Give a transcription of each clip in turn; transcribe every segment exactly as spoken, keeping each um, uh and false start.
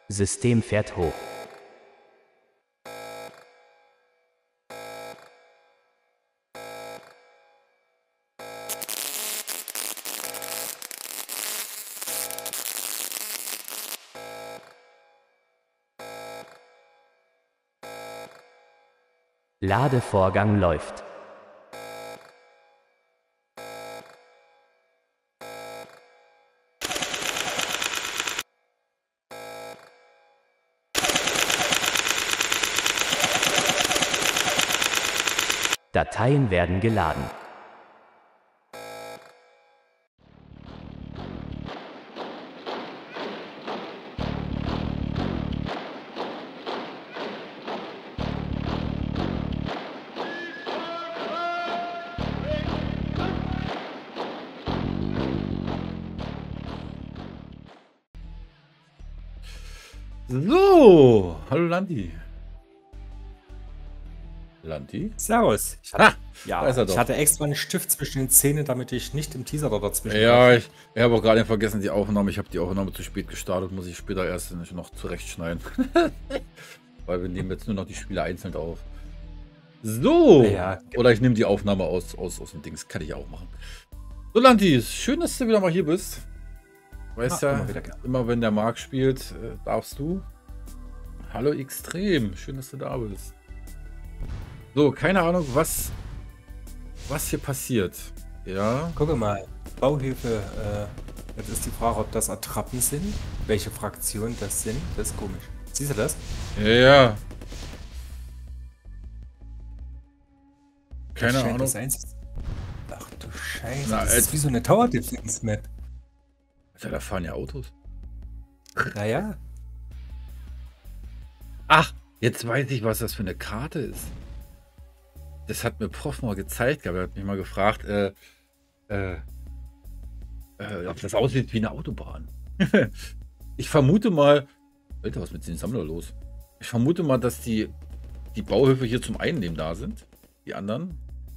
System fährt hoch. Ladevorgang läuft. Dateien werden geladen. So, hallo Lanti. Lanti? Servus. Ich hatte, Ah, ja, da ist er doch. ich hatte extra einen Stift zwischen den Zähnen, damit ich nicht im Teaser da dazwischen Ja, war. ich, ich habe auch gerade vergessen die Aufnahme. Ich habe die Aufnahme zu spät gestartet, muss ich später erst noch zurechtschneiden. Weil wir nehmen jetzt nur noch die Spiele einzeln auf. So. Ja. Oder ich nehme die Aufnahme aus, aus, aus dem Dings. Kann ich auch machen. So, Lanti, schön, dass du wieder mal hier bist. Weißt Ah, ja, immer wieder gerne. immer wenn der Marc spielt, äh, darfst du. Hallo Extrem, schön, dass du da bist. So, keine Ahnung, was, was hier passiert. Ja. Gucke mal, Bauhilfe, äh, jetzt ist die Frage, ob das Attrappen sind, welche Fraktionen das sind, das ist komisch. Siehst du das? Ja, ja. Das Keine scheint Ahnung. Das einzige- Ach du Scheiße, Na, das äh, ist wie so eine Tower Defense Map. Alter, da fahren ja Autos. Naja, Ach, jetzt weiß ich, was das für eine Karte ist. Das hat mir Prof mal gezeigt, aber er hat mich mal gefragt, äh, äh, äh, ob das aussieht wie eine Autobahn. Ich vermute mal, Alter, was ist mit den Sammler los? Ich vermute mal, dass die, die Bauhöfe hier zum Einnehmen da sind. Die anderen.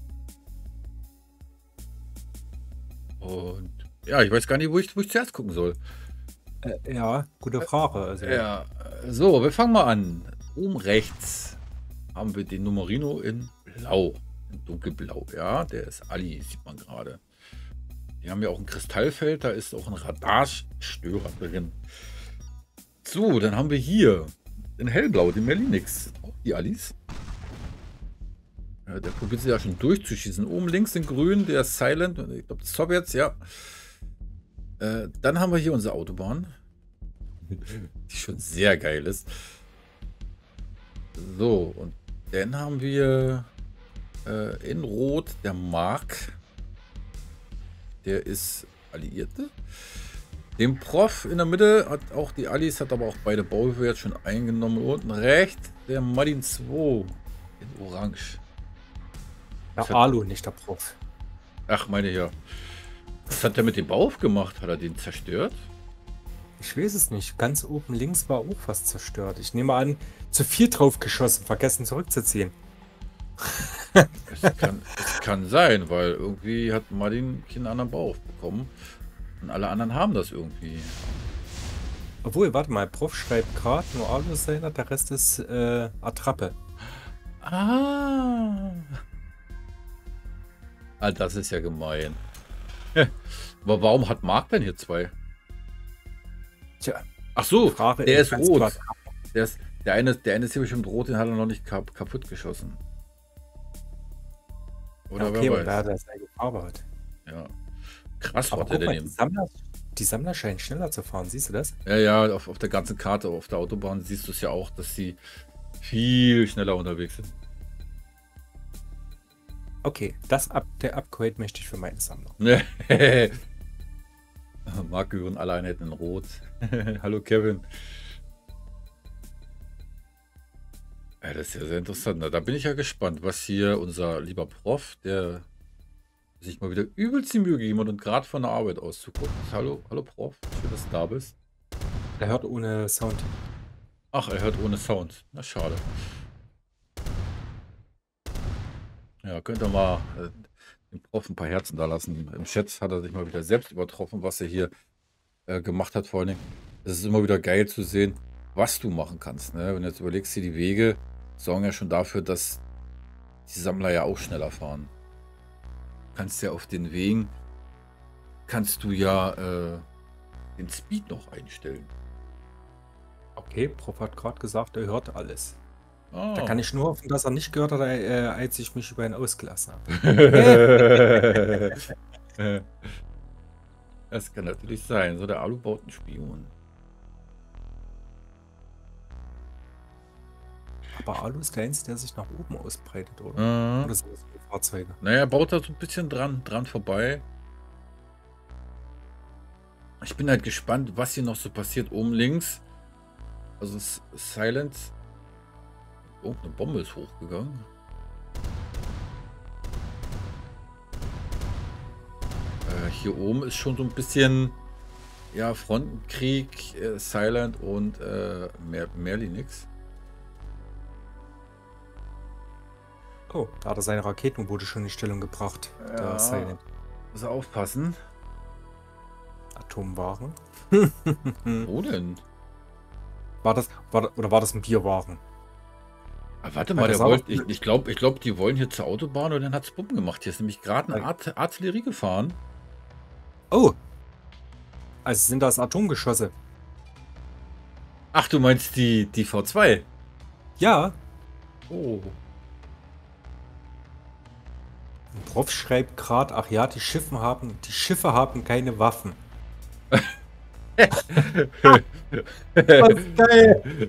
Und ja, ich weiß gar nicht, wo ich, wo ich zuerst gucken soll. äh, ja, gute Frage. Also, Ja, so, wir fangen mal an. Oben rechts haben wir den Numerino in Blau, in dunkelblau. Ja, der ist Ali, sieht man gerade. Die haben ja auch ein Kristallfeld, da ist auch ein Radarstörer drin. So, dann haben wir hier in hellblau den Merlinix, auch die Alis. Ja, der probiert sich ja schon durchzuschießen. Oben links in grün, der ist Silent, ich glaube das Sowjets, ja. Äh, dann haben wir hier unsere Autobahn, die schon sehr geil ist. So, und dann haben wir äh, in Rot der Mark. Der ist Alliierte. Den Prof in der Mitte hat auch die Allies, hat aber auch beide Bauhöfe jetzt schon eingenommen. Unten rechts der Martin zwei in Orange. der Alu, nicht der Prof. Ach, meine ja. Was hat der mit dem Bauhof gemacht? Hat er den zerstört? Ich weiß es nicht. Ganz oben links war auch was zerstört. Ich nehme an, zu viel drauf geschossen, vergessen zurückzuziehen. Es kann, es kann sein, weil irgendwie hat Martin keinen anderen Bauhof bekommen. Und alle anderen haben das irgendwie. Obwohl, warte mal, Prof schreibt gerade nur Alu-Sailor, der Rest ist äh, Attrappe. Ah. Ah, das ist ja gemein. Aber warum hat Mark denn hier zwei? Tja, Ach so, Frage der ist ganz rot. klar. Der, ist, der, eine, der eine ist hier bestimmt rot, den hat er noch nicht kap kaputt geschossen. Oder Okay, wer und da weiß. er seine Farbe hat. Ja. Krass, Aber was der guck mal, denn die eben. Sammler, die Sammler scheinen schneller zu fahren, siehst du das? Ja, ja, auf, auf der ganzen Karte, auf der Autobahn siehst du es ja auch, dass sie viel schneller unterwegs sind. Okay, das Up der Upgrade möchte ich für meine Sammler. Marc gehören alle Einheiten in Rot. Hallo Kevin. Ja, das ist ja sehr interessant. Na, da bin ich ja gespannt, was hier unser lieber Prof, der sich mal wieder übelst die Mühe gegeben hat und gerade von der Arbeit aus zuguckt. Hallo, hallo Prof, schön, dass du da bist. Der hört ohne Sound. Ach, er hört ohne Sound. Na, schade. Ja, könnt ihr mal äh, dem Prof ein paar Herzen da lassen. Im Chat hat er sich mal wieder selbst übertroffen, was er hier äh, gemacht hat vor allen Dingen. Es ist immer wieder geil zu sehen, was du machen kannst. Ne? Wenn du jetzt überlegst, hier die Wege sorgen ja schon dafür, dass die Sammler ja auch schneller fahren. Du kannst ja auf den Wegen, kannst du ja äh, den Speed noch einstellen. Okay, Prof hat gerade gesagt, er hört alles. Ah. Da kann ich nur hoffen, dass er nicht gehört hat, äh, als ich mich über ihn ausgelassen habe. Das kann natürlich sein. So, der Alu baut einen Spion. Aber Alu ist der Einzige, der sich nach oben ausbreitet, oder? Mhm. Oder sind das nur Fahrzeuge? Naja, baut da so ein bisschen dran, dran vorbei. Ich bin halt gespannt, was hier noch so passiert. Oben links. Also Silence. Oh, eine Bombe ist hochgegangen. Äh, hier oben ist schon so ein bisschen, ja, Frontenkrieg, äh, Silent und äh, Mer Merlinix. Oh, da hat er seine Raketen-U-Boote schon in Stellung gebracht. Ja. Der Silent. Muss aufpassen. Atomwaren. Wo denn? War das, war, oder war das ein Bierwaren? Ah, warte Weil mal, das der auch- wollte, ich, ich glaube, ich glaub, die wollen hier zur Autobahn und dann hat es Bumm gemacht. Hier ist nämlich gerade eine Nein. Art Artillerie gefahren. Oh! Also sind das Atomgeschosse? Ach, du meinst die, die V zwei? Ja. Oh. Ein Prof schreibt gerade, ach ja, die Schiffe haben, die Schiffe haben keine Waffen. Was geil!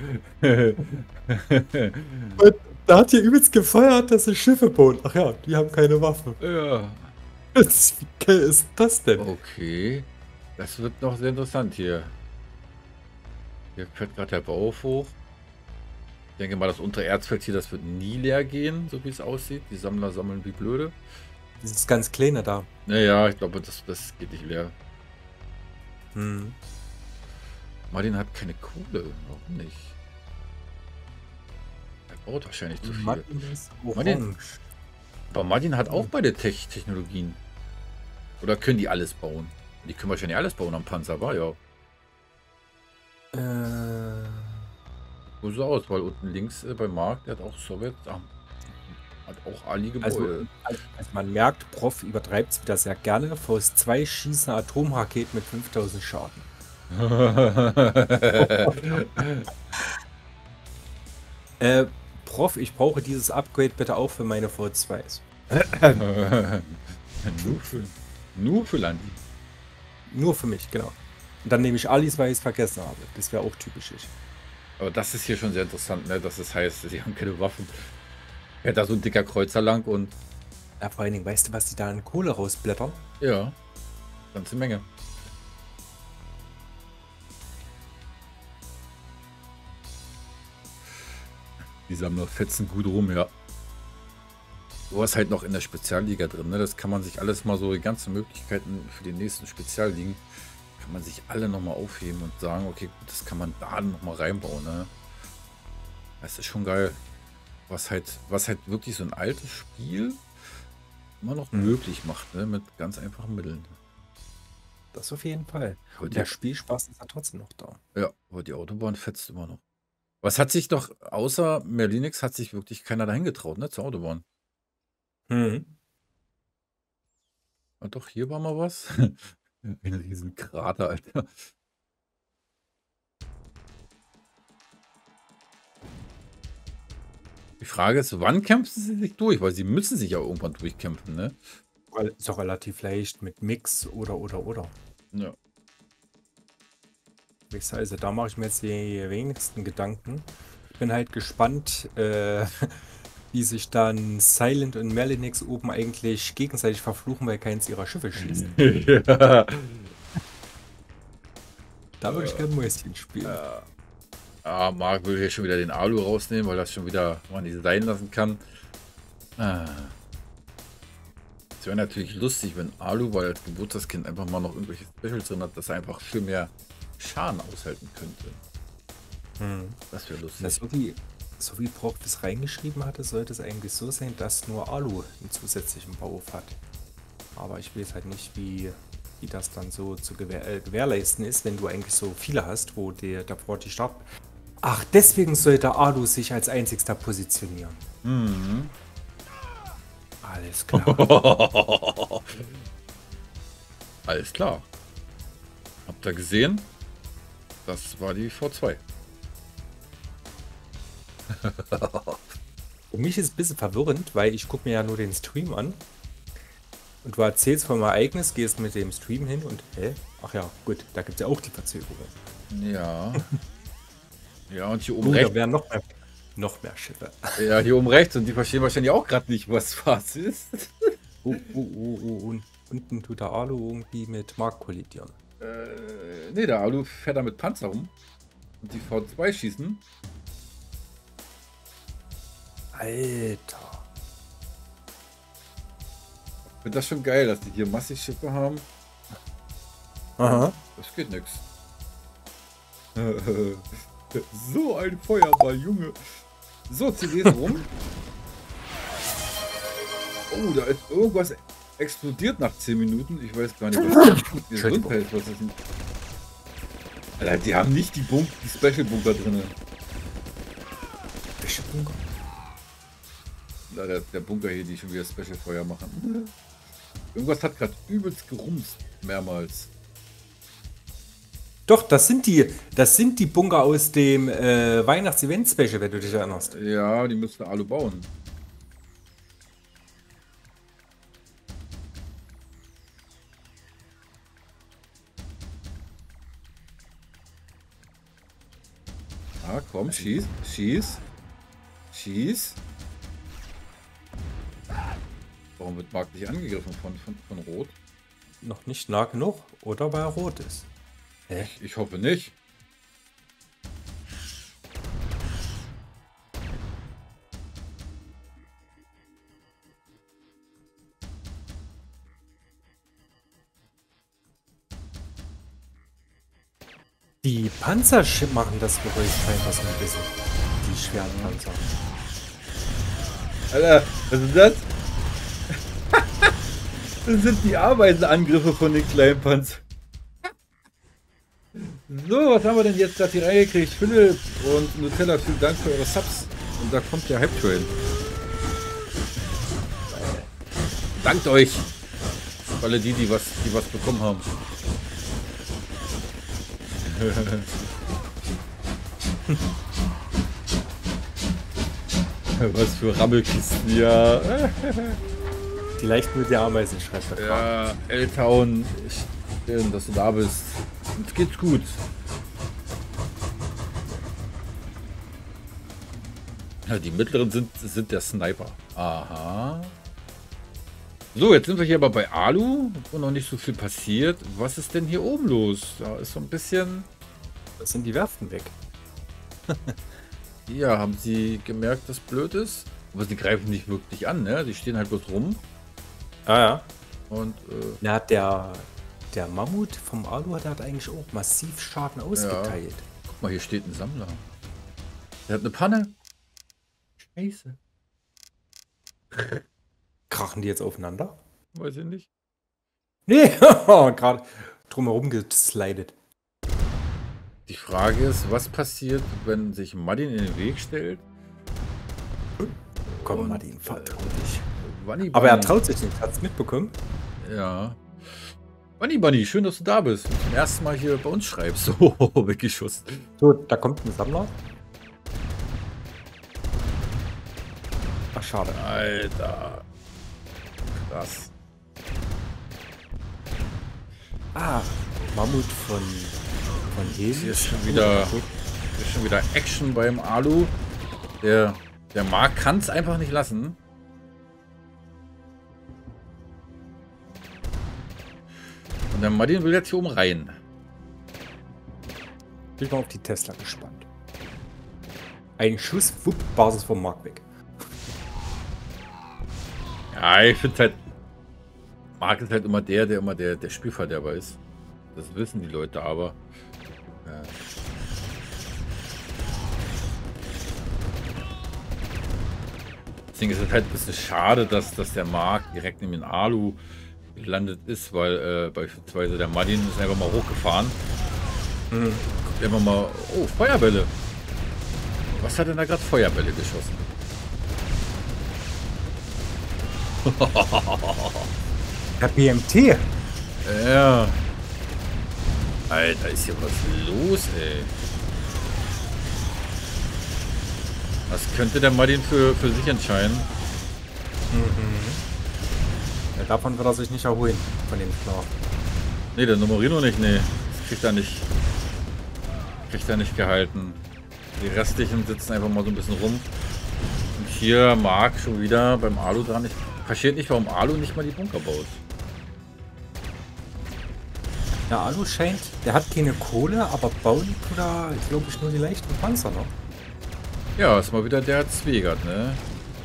Und da hat hier übelst gefeiert, dass sie Schiffe bauen. Ach ja, die haben keine Waffen. Ja. Das, wie geil ist das denn? Okay. Das wird noch sehr interessant hier. Hier fährt gerade der Bauhof hoch. Ich denke mal, das untere Erzfeld hier, das wird nie leer gehen, so wie es aussieht. Die Sammler sammeln wie blöde. Dieses ganz kleine da. Naja, ich glaube, das, das geht nicht leer. Hm. Martin hat keine Kohle. Warum nicht? Er baut wahrscheinlich zu viel. Martin ist Martin- orange. Aber Martin hat auch beide Tech Technologien. Oder können die alles bauen? Die können wahrscheinlich alles bauen am Panzer, war ja. Äh, So sieht aus, weil unten links äh, beim Markt, der hat auch Sowjet, ah, hat auch Ali-Gebäude. also, also man merkt, Prof übertreibt es wieder sehr gerne. Faust zwei schießen Atomraketen mit fünftausend Schaden. Äh, Prof, ich brauche dieses Upgrade bitte auch für meine V zweis. nur, für, nur für Landi. Nur für mich, genau. Und dann nehme ich Alis, weil ich es vergessen habe. Das wäre auch typisch ich. Aber das ist hier schon sehr interessant, ne? Dass es heißt, sie haben keine Waffen. Ja, da so ein dicker Kreuzer lang und Ja, vor allen Dingen, weißt du, was die da an Kohle rausblättern? ja, ganze Menge. Die Sammler fetzen gut rum, ja. Du hast halt noch in der Spezialliga drin, ne? Das kann man sich alles mal so, die ganzen Möglichkeiten für die nächsten Spezialligen, kann man sich alle nochmal aufheben und sagen, okay, gut, das kann man da nochmal reinbauen, ne? Das ist schon geil. Was halt, was halt wirklich so ein altes Spiel immer noch Mhm. möglich macht, ne? Mit ganz einfachen Mitteln. Das auf jeden Fall. Aber Und die, der Spielspaß ist ja trotzdem noch da. ja, aber die Autobahn fetzt immer noch. Was hat sich doch, außer Merlinix, hat sich wirklich keiner dahin getraut, ne? Zur Autobahn. Hm. Ah, doch, hier war mal was. Ein riesen Krater, Alter. Die Frage ist, wann kämpfen sie sich durch? Weil sie müssen sich ja irgendwann durchkämpfen, ne? Weil ist auch relativ leicht mit Mix oder oder oder. Ja. Ich sag, also da mache ich mir jetzt die wenigsten Gedanken. Ich bin halt gespannt, äh, wie sich dann Silent und Merlinix oben eigentlich gegenseitig verfluchen, weil keins ihrer Schiffe schießt. ja. Da würde ich gerne Mäuschen spielen. Ah, Marc will hier schon wieder den Alu rausnehmen, weil das schon wieder man nicht sein lassen kann. Ah. Es wäre natürlich lustig, wenn Alu, weil als Geburtstagskind einfach mal noch irgendwelche Specials drin hat, dass er einfach viel mehr Schaden aushalten könnte. Hm. Das wäre lustig. Na, so wie, so wie Brock das reingeschrieben hatte, sollte es eigentlich so sein, dass nur Alu einen zusätzlichen Bauhof hat. Aber ich weiß halt nicht, wie wie das dann so zu gewähr äh, gewährleisten ist, wenn du eigentlich so viele hast, wo der davor die Start... Ach, deswegen soll der Alu sich als einzigster positionieren. Mhm. Alles klar. Alles klar. Habt ihr gesehen? Das war die V zwei. Für mich ist es ein bisschen verwirrend, weil ich gucke mir ja nur den Stream an. Und du erzählst vom Ereignis, gehst mit dem Stream hin und, hä? Ach ja, gut, da gibt es ja auch die Verzögerung. Ja. Ja, und hier oben Oh, da rechts. wären noch mehr, noch mehr Schiffe. Ja, hier oben rechts. Und die verstehen wahrscheinlich auch gerade nicht, was was ist. Oh, oh, oh, oh, und unten tut der Alu irgendwie mit Mark kollidieren. Äh, nee, der Alu fährt da mit Panzer rum. Und die V zwei schießen. Alter. Ich finde das schon geil, dass die hier massig Schiffe haben. Aha. Das geht nix. So ein Feuerball, Junge. So, C Ds rum. Oh, da ist irgendwas explodiert nach zehn Minuten. Ich weiß gar nicht, was das drin fällt. Was das ist. Alter, die haben nicht die, Bunk die Special-Bunker drin. Welche Bunker? Na, der, der Bunker hier, die schon wieder Special-Feuer machen. Irgendwas hat gerade übelst gerumst. Mehrmals. Doch, das sind die, das sind die Bunker aus dem äh, Weihnachts-Event-Special, wenn du dich erinnerst. Ja, die müsste Alu bauen. Ah, komm, schieß, schieß, schieß. Warum wird Mark nicht angegriffen von, von, von Rot? Noch nicht nah genug, oder weil er rot ist. Hä? Ich, ich hoffe nicht. Die Panzer machen das Geräusch scheinbar so ein bisschen. Die schweren Panzer. Alter, was ist das? Das sind die Ameisenangriffe von den kleinen Panzern. So, was haben wir denn jetzt gerade die Reihe gekriegt? Philipp und Nutella, vielen Dank für eure Subs. Und da kommt der Hype Train. Dankt euch. Für alle die, die was, die was bekommen haben. Was für Rammelkisten, ja. Die leicht mit der Ameisenscheiße. Ja, L-Town, schön, dass du da bist. Uns geht's gut. Ja, die mittleren sind, sind der Sniper. Aha. So, jetzt sind wir hier aber bei Alu, wo noch nicht so viel passiert. Was ist denn hier oben los? Da ist so ein bisschen... Das sind die Werften weg. Ja, haben sie gemerkt, dass blöd ist? Aber sie greifen nicht wirklich an, ne? Die stehen halt bloß rum. Ah ja. Und, äh, Na, der, der Mammut vom Alu hat, hat eigentlich auch massiv Schaden ausgeteilt. guck mal, hier steht ein Sammler. Der hat eine Panne. Scheiße. Krachen die jetzt aufeinander? Weiß ich nicht. Nee, gerade drumherum geslidet. Die Frage ist, was passiert, wenn sich Martin in den Weg stellt? Komm, Und, Martin, vertrau dich. Bunny Aber er Bunny. traut sich nicht, hat's mitbekommen? Ja. Bunny Bunny, schön, dass du da bist. Und zum ersten Mal hier bei uns schreibst. So, weggeschossen. So, da kommt ein Sammler. Ach, schade. Alter. Krass. Ah, Mammut von, von Heli. Hier ist schon wieder, hier ist schon wieder Action beim Alu. Der, der Mark kann es einfach nicht lassen. Und der Martin will jetzt hier oben rein. Bin mal auf die Tesla gespannt. Ein Schuss, wupp, Basis vom Mark weg. Ja, ich finde halt, Mark ist halt immer der, der immer der, der Spielverderber ist. Das wissen die Leute aber. Ja. Deswegen ist es halt ein bisschen schade, dass, dass der Mark direkt neben den Alu gelandet ist, weil äh, beispielsweise der Martin ist einfach mal hochgefahren. Mhm. Guckt einfach mal, oh, Feuerbälle. Was hat denn da gerade Feuerbälle geschossen? Der B M T. Ja. Alter, ist hier was los, ey. Was könnte der Martin für, für sich entscheiden? Mhm. Ja, davon wird er sich nicht erholen, von dem klar. Ne, der Nummerino nicht, ne. Das kriegt er nicht. Kriegt er nicht gehalten. Die restlichen sitzen einfach mal so ein bisschen rum. Und hier Marc schon wieder beim Alu dran. Ich verstehe nicht, warum Alu nicht mal die Bunker baut. Der Alu scheint, der hat keine Kohle, aber bauen tut er, glaube ich, nur die leichten Panzer noch. Ja, ist mal wieder der Zwegert, ne?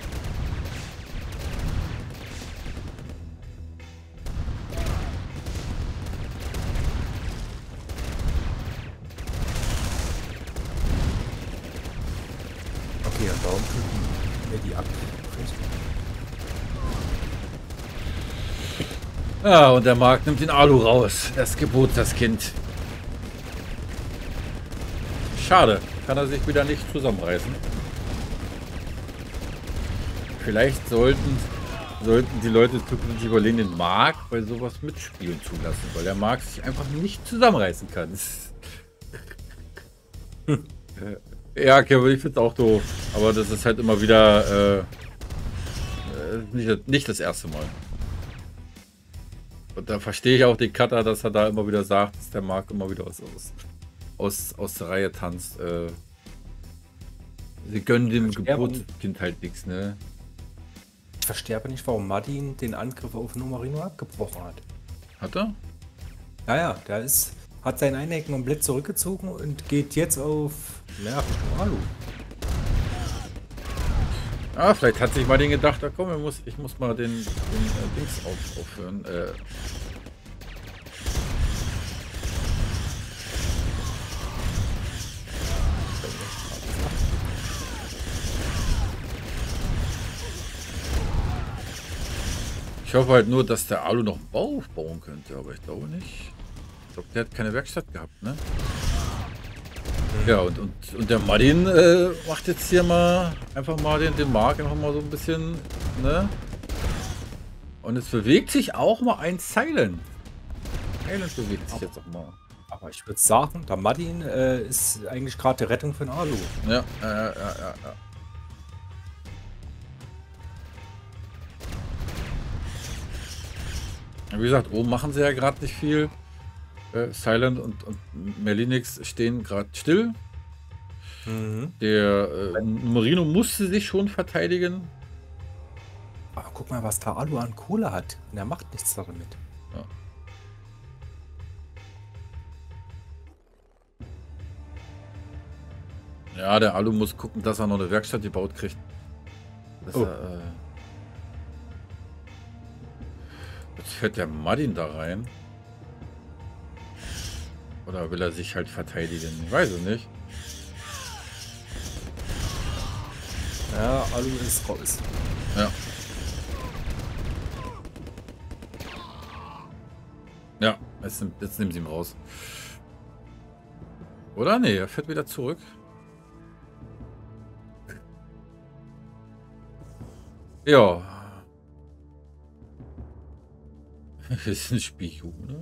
Okay, und warum tut mir die ab? Ja, und der Marc nimmt den Alu raus. Das Gebot, das Kind. Schade. Kann er sich wieder nicht zusammenreißen. Vielleicht sollten, sollten die Leute zukünftig überlegen, den Marc bei sowas mitspielen zu lassen, weil der Marc sich einfach nicht zusammenreißen kann. Hm. Ja, Kevin, ich finde es auch doof. Aber das ist halt immer wieder äh, nicht, nicht das erste Mal. Und da verstehe ich auch den Cutter, dass er da immer wieder sagt, dass der Marc immer wieder aus, aus, aus, aus der Reihe tanzt. Äh, sie gönnen dem Geburtskind halt nichts, ne? Ich verstehe aber nicht, warum Martin den Angriff auf Nummerino abgebrochen hat. Hat er? Naja, der ist, hat sein Einhecken komplett zurückgezogen und geht jetzt auf, naja, Richtung Alu. Ah, vielleicht hat sich mal den gedacht, da komm, ich muss, ich muss mal den, den äh, Dings auf, aufhören. Äh. Ich hoffe halt nur, dass der Alu noch einen Bau aufbauen könnte, aber ich glaube nicht. Ich glaube, der hat keine Werkstatt gehabt, ne? Ja, und, und, und der Martin äh, macht jetzt hier mal einfach mal den, den Marc einfach mal so ein bisschen, ne? Und es bewegt sich auch mal ein Silent. Silent bewegt sich jetzt auch mal. Aber ich würde sagen, der Martin äh, ist eigentlich gerade die Rettung für den Alu. Ja, äh, ja, ja, ja. Wie gesagt, oben machen sie ja gerade nicht viel. Äh, Silent und, und Merlinix stehen gerade still. Mhm. Der äh, Nummerino musste sich schon verteidigen. Aber guck mal, was der Alu an Kohle hat. Und er macht nichts damit. Ja. Ja, der Alu muss gucken, dass er noch eine Werkstatt gebaut kriegt. Dass oh. er, äh Jetzt fährt der Martin da rein. Oder will er sich halt verteidigen? Ich weiß es nicht. Ja, Alu ist raus. Ja. Ja, jetzt, jetzt nehmen sie ihn raus. Oder? Nee, er fährt wieder zurück. Ja. Das ist ein Spichu, ne?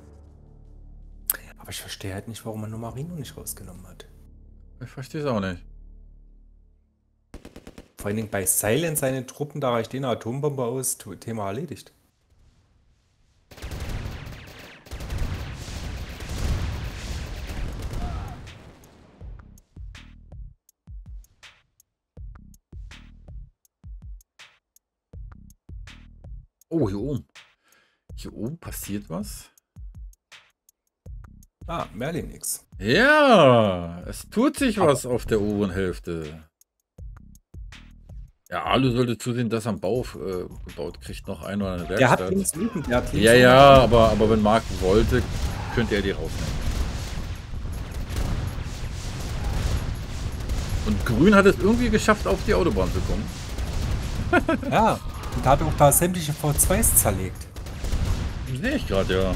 Aber ich verstehe halt nicht, warum man Nummerino nicht rausgenommen hat. Ich verstehe es auch nicht. Vor allen Dingen bei Silent seine Truppen, da reicht eine Atombombe aus, Thema erledigt. Oh, hier oben. Hier oben passiert was. Ah, Merlinix. Ja, es tut sich was auf der oberen Hälfte. Ja, Alu sollte zusehen, dass er einen Bau äh, gebaut kriegt, noch ein oder eine Werkstatt. Der hat links unten, der hat links Ja, ja, aber, aber wenn Marc wollte, könnte er die rausnehmen. Und Grün hat es irgendwie geschafft, auf die Autobahn zu kommen. Ja, und da hat auch da sämtliche V zweis zerlegt. Sehe ich gerade, ja.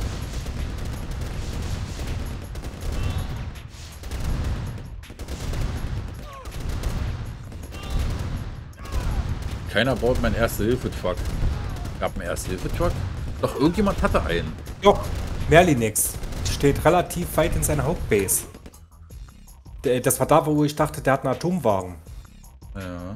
Keiner baut meinen Erste-Hilfe-Truck. Ich habe einen Erste-Hilfe-Truck. Doch, irgendjemand hatte einen. Doch, Merlinix steht relativ weit in seiner Hauptbase. Der- Das war da, wo ich dachte, der hat einen Atomwagen. Ja.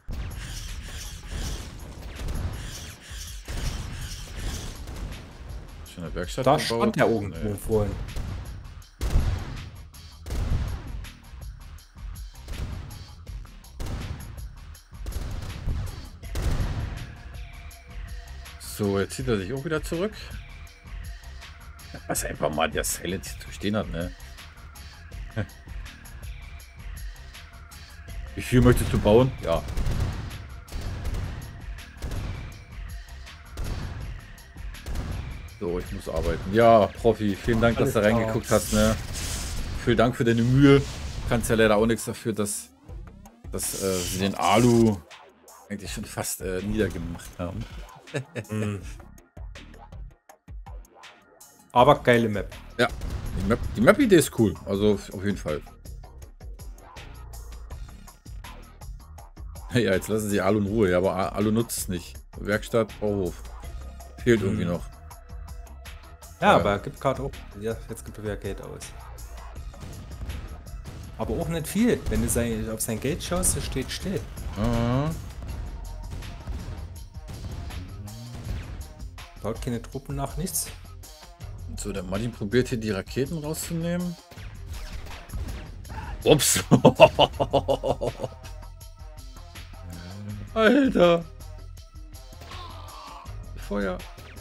Ist in der Werkstatt Da gebaut? stand er irgendwo Nee. vorhin. So, jetzt zieht er sich auch wieder zurück. Was einfach mal der Silent hier zu stehen hat, ne? Wie viel möchtest du bauen? Ja. So, ich muss arbeiten. Ja, Profi, vielen Dank, Alles dass du klar. reingeguckt hast, ne? Vielen Dank für deine Mühe. Du kannst ja leider auch nichts dafür, dass, dass äh, sie den Alu eigentlich schon fast äh, niedergemacht haben. Mhm. Aber geile Map. Ja, die Map- die Map-Idee ist cool. Also auf jeden Fall. Ja, jetzt lassen sie Alu in Ruhe. Ja, aber A- Alu nutzt es nicht. Werkstatt, Bauhof. Fehlt irgendwie Mhm. noch. Ja, Ja. aber er gibt gerade auch. Ja, jetzt gibt er wieder Geld aus. Aber auch nicht viel. Wenn du sein, auf sein Geld schaust, das steht still. Ah, Baut keine Truppen nach, nichts. so, der Martin probiert hier die Raketen rauszunehmen. Ups. Alter. Feuer.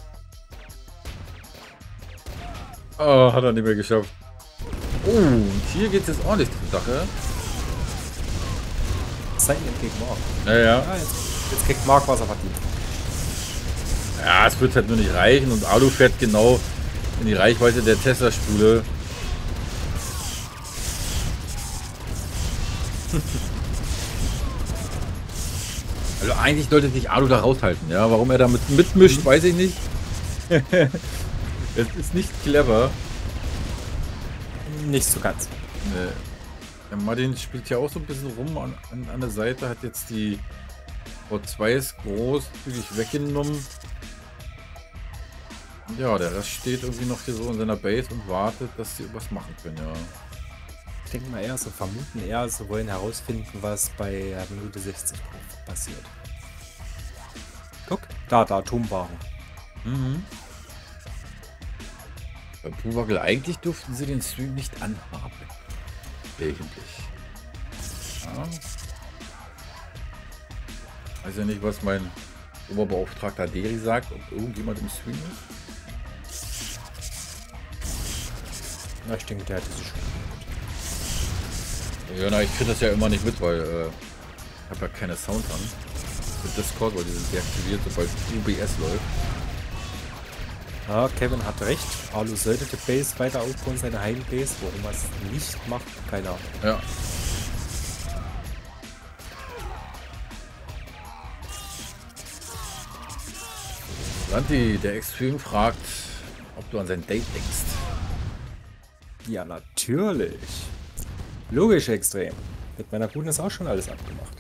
Oh, hat er nicht mehr geschafft. Oh, und hier geht es jetzt ordentlich zur Sache. Silent gegen Mark. Ja, ja. Ja, jetzt, jetzt kriegt Mark, was er verdient. Ja, es wird halt nur nicht reichen und Alu fährt genau in die Reichweite der Tesla-Spule. Also eigentlich sollte sich Alu da raushalten, ja. Warum er damit mitmischt, weiß ich nicht. Es ist nicht clever. Nicht so ganz. Nee. Der Martin spielt ja auch so ein bisschen rum an, an, an der Seite, hat jetzt die V zwei ist großzügig weggenommen. Ja, der Rest steht irgendwie noch hier so in seiner Base und wartet, dass sie was machen können, ja. Ich denke mal eher so vermuten, eher so wollen herausfinden, was bei äh, Minute sechzig passiert. Guck, da, der Atomwagen. Mhm. Bei Puwagel, eigentlich durften sie den Stream nicht anhaben. Wesentlich. Ja. Weiß ja nicht, was mein Oberbeauftragter Deri sagt, ob irgendjemand im Stream ist. Na, ich denke, der hat diese schon. Ja, na, ich kriege das ja immer nicht mit, weil äh, ich habe ja keine Sound an. Mit Discord, weil die sind deaktiviert, sobald U B S läuft. Ja, Kevin hat recht. Alu sollte die Base weiter aufbauen, seine Heimbase. Warum er es nicht macht, keine Ahnung. Ja. Santi, der Extreme fragt, ob du an sein Date denkst. Ja, natürlich. Logisch extrem. Mit meiner Guten ist auch schon alles abgemacht.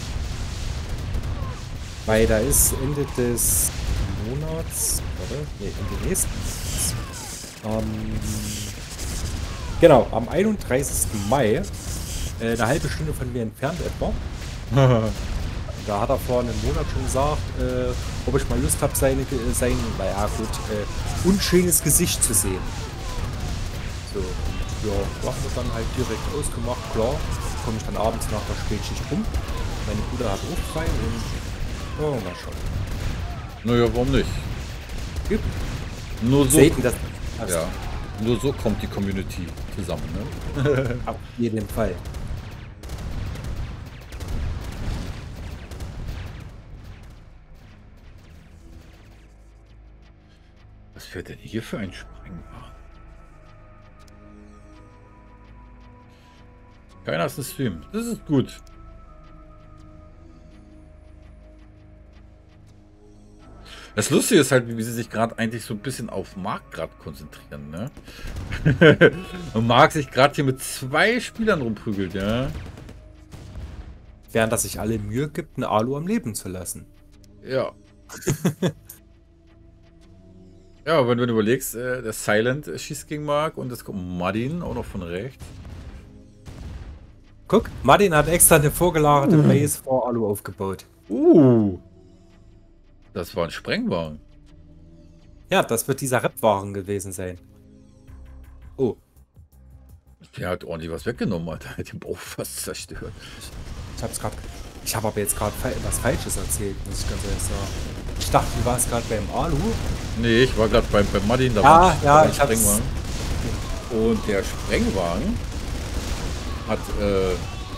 Weil da ist Ende des Monats, oder? Nee, Ende nächsten Monats. Ähm, genau, am einunddreißigsten Mai, äh, eine halbe Stunde von mir entfernt etwa. Da hat er vor einem Monat schon gesagt, äh, ob ich mal Lust habe, seine, äh, sein, naja gut, äh, unschönes Gesicht zu sehen. So, und ja, machen wir dann halt direkt ausgemacht, klar. Komme ich dann abends nach der Spätschicht rum. Meine Bruder hat auch frei und ja, mal schauen. Naja, warum nicht? Gibt Nur so, selten das. ja, nur so kommt die Community zusammen, ne? Auf jeden Fall. Was fährt denn hier für ein Sprengwagen? Keiner ist ein Stream. Das ist gut. Das Lustige ist halt, wie sie sich gerade eigentlich so ein bisschen auf Mark gerade konzentrieren, ne? Und Mark sich gerade hier mit zwei Spielern rumprügelt, ja? Während das sich alle Mühe gibt, einen Alu am Leben zu lassen. Ja. Ja, aber wenn du überlegst, äh, der Silent schießt gegen Mark und es kommt Martin auch noch von rechts. Guck, Martin hat extra eine vorgelagerte Uh. Base vor Alu aufgebaut. Uh. Das war ein Sprengwagen. Ja, das wird dieser Rap-Wagen gewesen sein. Oh, Der hat ordentlich was weggenommen, Alter. Der hat den Bauch fast zerstört. ich hab's gerade. Ich habe aber jetzt gerade was Falsches erzählt, muss ich ganz ehrlich sagen. Ich dachte, du warst gerade beim Alu. Nee, ich war gerade beim, beim Martin. Da Ja, war, ja, da war ein ich hab's. Sprengwagen. Und der Sprengwagen hat äh,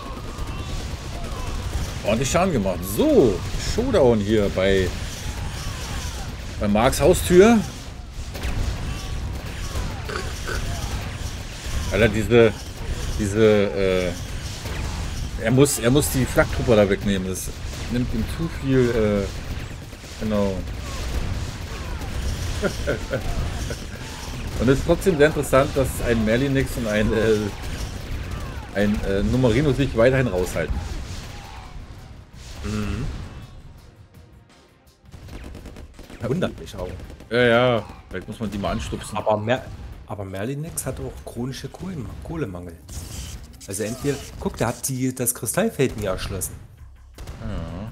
ordentlich Schaden gemacht. So, Showdown hier bei, bei Marks Haustür. Alter, diese, diese, äh, er muss, er muss die Flaktrupper da wegnehmen. Das nimmt ihm zu viel, äh, genau. Und es ist trotzdem sehr interessant, dass ein Merlinix und ein, äh, ein äh, Numerino sich weiterhin raushalten. Mhm. Wundert mich auch. Ja, ja, vielleicht muss man die mal anstupsen. Aber, Mer aber Merlinix hat auch chronische Kohlen Kohlemangel. Also entweder, guck, der hat die, das Kristallfeld nie erschlossen. Ja.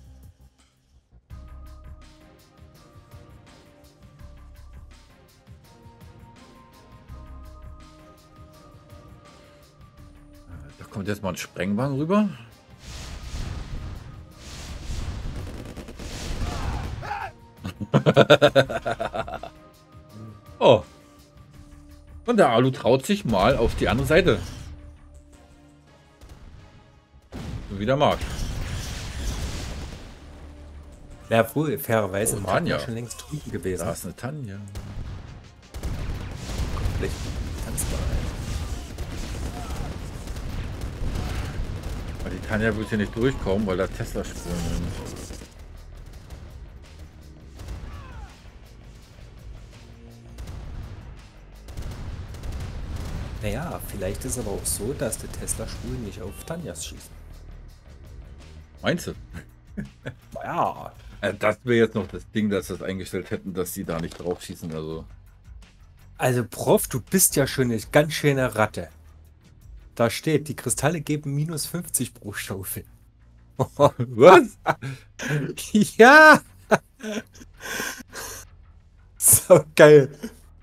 Da kommt jetzt mal ein Sprengwagen rüber. Oh. Und der Alu traut sich mal auf die andere Seite. So wie der mag. Ja, wohl, fairerweise Oh, war Tanja. ja schon längst drüben gewesen. Da ist eine Tanja. Komplett tanzbar. Aber die Tanja wird hier nicht durchkommen, weil da Tesla-Spuren sind. Naja, vielleicht ist aber auch so, dass die Tesla-Spulen nicht auf Tanjas schießen. Meinst du? Ja, Äh, Das wäre jetzt noch das Ding, dass sie das eingestellt hätten, dass sie da nicht drauf schießen. Also. also Prof, du bist ja schon eine ganz schöne Ratte. Da steht, die Kristalle geben minus fünfzig pro Schaufel. Was? Ja! So geil.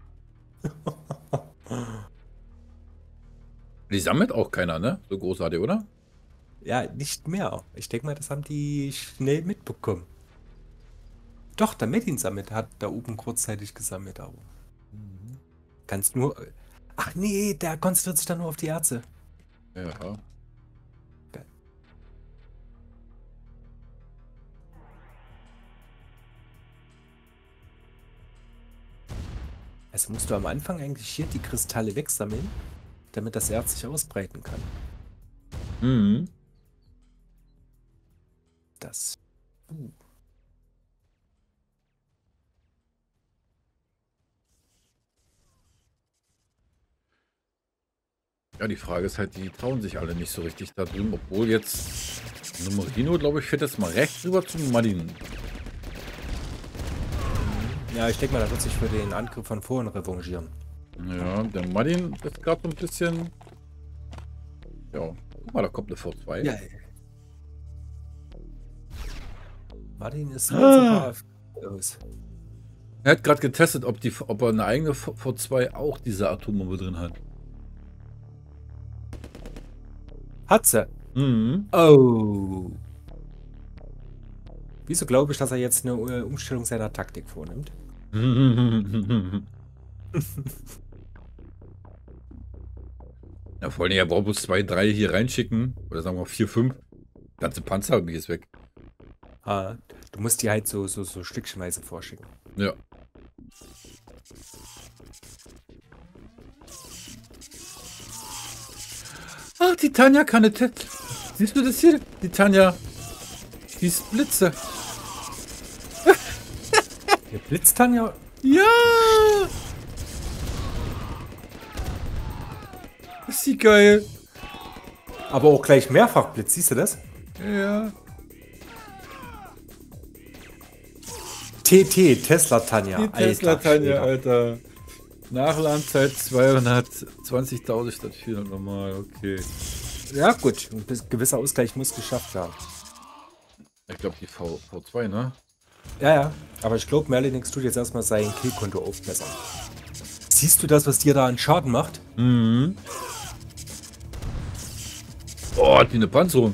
Die sammelt auch keiner, ne? So großartig, oder? Ja, nicht mehr. Ich denke mal, das haben die schnell mitbekommen. Doch, der Metin sammelt, hat da oben kurzzeitig gesammelt, aber. Kannst nur. Ach nee, der konzentriert sich dann nur auf die Erze. Ja. Geil. Also musst du am Anfang eigentlich hier die Kristalle wegsammeln, damit das Erz sich ausbreiten kann. Mhm. Das. Uh. Ja, die Frage ist halt, die trauen sich alle nicht so richtig da drüben, obwohl jetzt Numerino, glaube ich, fährt jetzt mal rechts rüber zum Martin. Ja, ich denke mal, da wird sich für den Angriff von vorhin revanchieren. Ja, der Martin ist gerade so ein bisschen. Ja, guck mal, da kommt eine V zwei. Ja. Martin ist Ah. los. Er hat gerade getestet, ob, die, ob er eine eigene V zwei auch diese Atombombe drin hat. Hat sie. Mhm. Oh. Wieso glaube ich, dass er jetzt eine äh, Umstellung seiner Taktik vornimmt? Ja, vor allem, er braucht bloß zwei, drei hier reinschicken. Oder sagen wir vier, fünf. Ganze Panzer ist weg. Ah, du musst die halt so, so, so stückchenweise vorschicken. Ja. Ach, die Tanja kann eine Tet. Siehst du das hier? Die Tanja. Die Blitze. Eine Blitztanja? Ja! Ist die geil. Aber auch gleich mehrfach Blitz, siehst du das? Ja. T T, Tesla Tanja. Die Tesla Tanja, Alter. Nachladenzeit zweihundertzwanzigtausend statt vierhundert normal, okay. Ja gut, ein gewisser Ausgleich muss geschafft werden. Ich glaube die V, V2, ne? Ja, ja. Aber ich glaube, Merlinix tut jetzt erstmal sein Killkonto aufbessern. Siehst du das, was dir da an Schaden macht? Mhm. Oh, hat die eine Panzerung.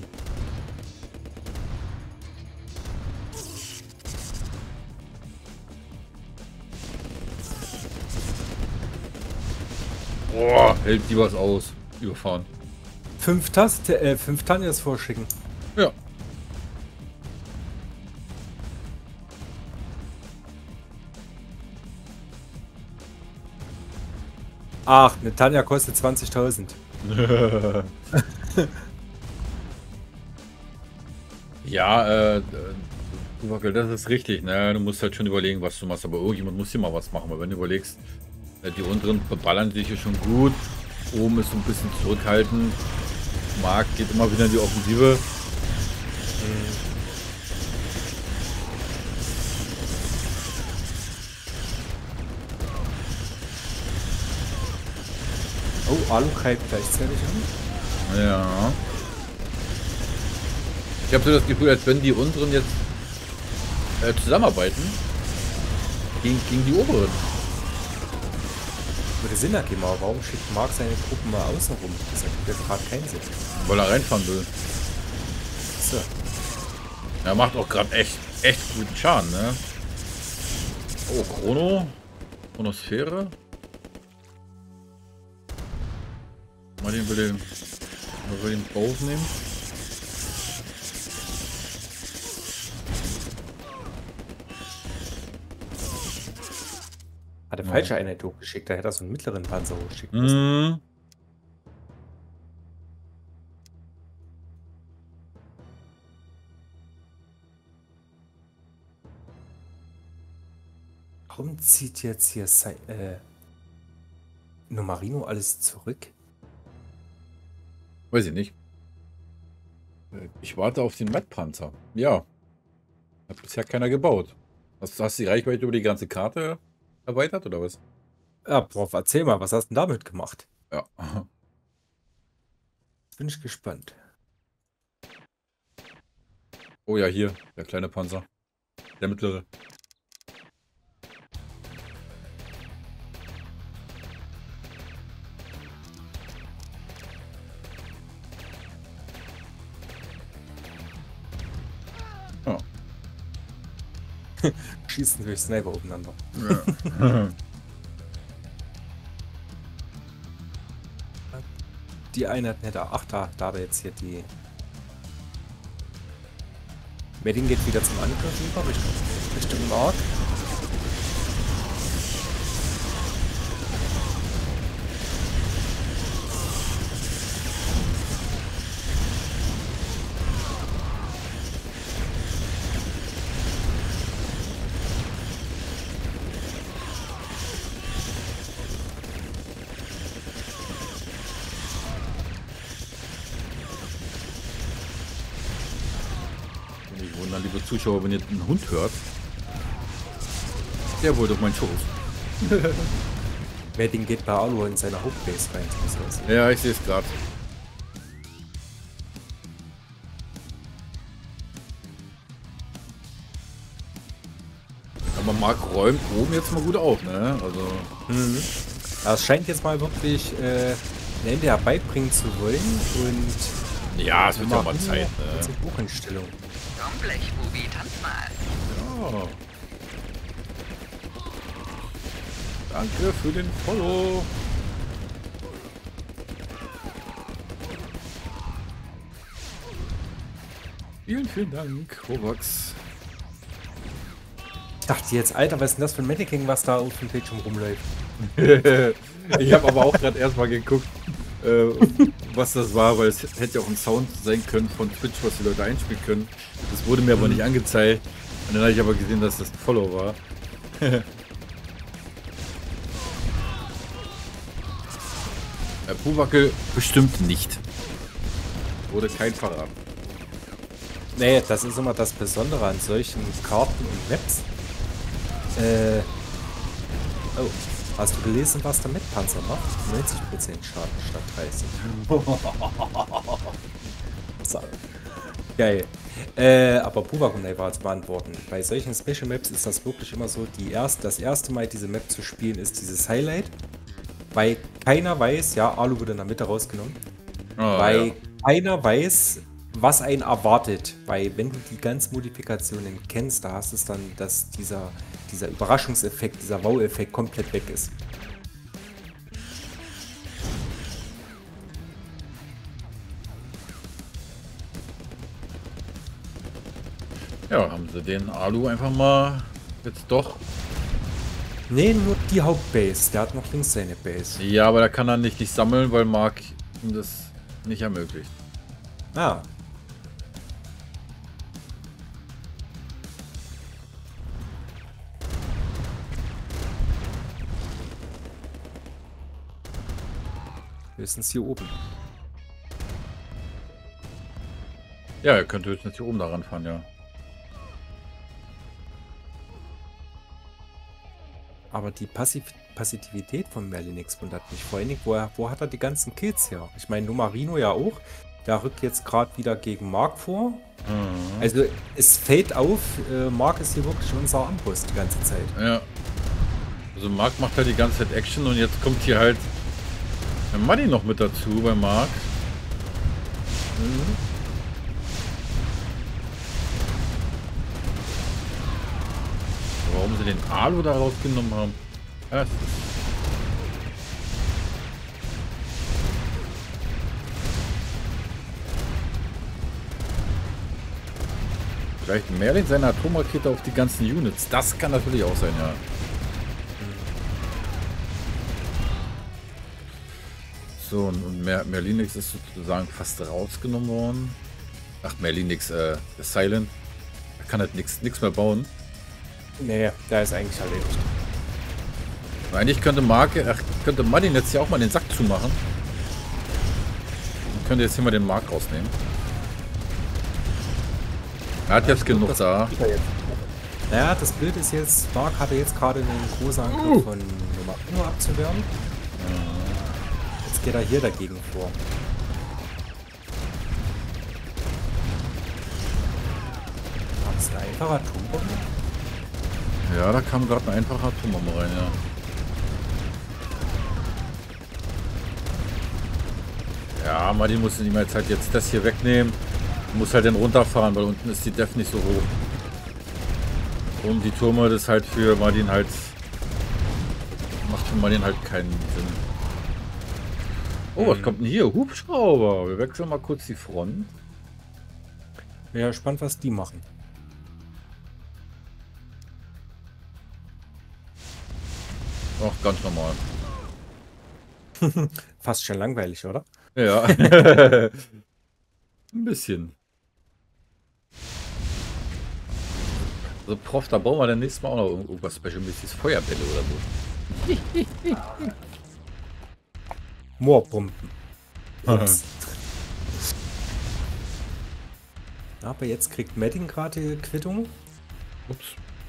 Boah, hält die was aus. Überfahren. Fünf Taste, äh, fünf Tanjas vorschicken. Ja. Ach, eine Tanja kostet zwanzigtausend. Ja, äh, du Wackel, das ist richtig, ne? Du musst halt schon überlegen, was du machst, aber irgendjemand muss hier mal was machen, weil wenn du überlegst, äh, die unteren verballern sich hier schon gut, oben ist so ein bisschen zurückhaltend, Marc geht immer wieder in die Offensive. Oh, Alu greift gleichzeitig an. Ja. Ich habe so das Gefühl, als wenn die unteren jetzt äh, zusammenarbeiten gegen, gegen die oberen. Würde Sinn ergeben, aber warum schickt Marc seine Truppen mal außen rum? Das ergibt jetzt gerade keinen Sinn. Weil er reinfahren will. So. Er macht auch gerade echt, echt guten Schaden, ne? Oh, Chrono. Chronosphäre. Mal den will den, will den aufnehmen. Hat er falsche Einheit hochgeschickt, da hätte er so einen mittleren Panzer hochschicken müssen. Mm. Warum zieht jetzt hier sein, äh, Nomarino alles zurück? Weiß ich nicht. Ich warte auf den Matt-Panzer. Ja. Hat bisher keiner gebaut. Hast, hast du die Reichweite über die ganze Karte erweitert oder was? Ja, Prof, erzähl mal, was hast du denn damit gemacht? Ja. Jetzt bin ich gespannt. Oh ja, hier, der kleine Panzer. Der mittlere. Ja. Schießen durch Sniper aufeinander. Ja. Die Einheiten hätte. Ach, da, da hat er jetzt hier die. Medding geht wieder zum Angriff über Richtung, Richtung Mark. Ich wundere, liebe Zuschauer, wenn ihr einen Hund hört. Der wollte auf meinen Schoß. Medding geht bei Alu in seiner Hauptbase rein. Ja, ich sehe es gerade. Aber Marc räumt oben jetzt mal gut auf, ne? Also. Mhm. Aber es scheint jetzt mal wirklich äh, ein Ende herbeibringen zu wollen und. Ja, es wird ja mal Zeit, ne? Bucheinstellung. Komm, Blechbubi, tanz mal. Ja. Danke für den Follow. Vielen, vielen Dank, Robox. Ich dachte jetzt, Alter, was ist denn das für ein Medicking, was da auf dem Bildschirm rumläuft? Ich habe aber auch gerade erstmal geguckt, äh, was das war, weil es hätte ja auch ein Sound sein können von Twitch, was die Leute einspielen können. Das wurde mir aber nicht angezeigt. Und dann habe ich aber gesehen, dass das ein Follow war. Der Puwackel bestimmt nicht. Wurde kein Verrat. Nee, das ist immer das Besondere an solchen Karten und Maps. Äh. Oh, hast du gelesen, was der Met-Panzer macht? neunzig Prozent Schaden statt dreißig. So. Geil. Äh, aber Puwak, um die Frage zu beantworten. Bei solchen Special Maps ist das wirklich immer so, die erst, das erste Mal diese Map zu spielen, ist dieses Highlight. Weil keiner weiß, ja, Alu wurde in der Mitte rausgenommen. Oh, weil ja. keiner weiß, was einen erwartet. Weil wenn du die ganzen Modifikationen kennst, da hast du es dann, dass dieser, dieser Überraschungseffekt, dieser Wow-Effekt komplett weg ist. Ja, haben sie den Alu einfach mal jetzt doch. Nee, nur die Hauptbase. Der hat noch links seine Base. Ja, aber da kann er nicht, nicht sammeln, weil Mark ihm das nicht ermöglicht. Ah. Höchstens hier oben. Ja, er könnte höchstens hier oben daran fahren, ja. Aber die Passiv Passivität von Merlinix wundert mich. Vor allen Dingen, wo, er, wo hat er die ganzen Kills her? Ich meine, Numarino ja auch. Der rückt jetzt gerade wieder gegen Mark vor. Mhm. Also es fällt auf, äh, Mark ist hier wirklich unser Armbrust die ganze Zeit. Ja. Also Mark macht halt die ganze Zeit Action und jetzt kommt hier halt der Muddy noch mit dazu bei Mark. Mhm. Warum sie den Alu da rausgenommen haben. Ja, das ist vielleicht Merlin seine Atomrakete auf die ganzen Units. Das kann natürlich auch sein, ja. So, und, und Mer Merlinix ist sozusagen fast rausgenommen worden. Ach, Merlinix, äh, Silent. Er kann halt nichts mehr bauen. Nee, der ist eigentlich erledigt. Eigentlich könnte Mark, ach, könnte Martin jetzt ja auch mal den Sack zumachen. Und könnte jetzt hier mal den Mark rausnehmen. Er hat jetzt genug da. Naja, das Bild ist jetzt, Mark hatte jetzt gerade einen großen Angriff Uh. von Numarino abzuwehren. Jetzt geht er hier dagegen vor. War das ein einfacher Atombombe? Ja, da kam gerade ein einfacher Atombombe rein, ja. Ja, Martin muss ihm jetzt halt jetzt das hier wegnehmen. Muss halt den runterfahren, weil unten ist die Def nicht so hoch. Und die Türme, das halt für Martin halt... Macht für Martin halt keinen Sinn. Oh, was kommt denn hier? Hubschrauber. Wir wechseln mal kurz die Front. Ja, spannend, was die machen. Ach, ganz normal. Fast schon langweilig, oder? Ja. Ein bisschen. Also Prof, da bauen wir dann nächstes Mal auch noch irgendwas Special-mäßiges. Feuerbälle oder so. Moorpumpen. Ups. Aber jetzt kriegt Madding gerade Quittung. Ups.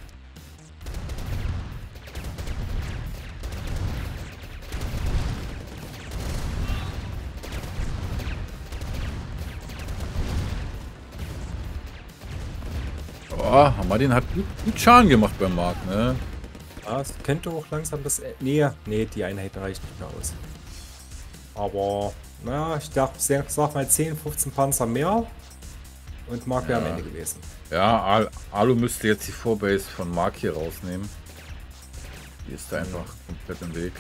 Oh, Martin hat gut, gut Schaden gemacht beim Mark, ne? Ja, es könnte auch langsam das... Äh, nee, nee, die Einheiten reichen nicht mehr aus. Aber, naja, ich dachte, sag mal zehn, fünfzehn Panzer mehr. Und Mark wäre Ja. am Ende gewesen. Ja, Al Alu müsste jetzt die Vorbase von Mark hier rausnehmen. Die ist da einfach komplett im Weg.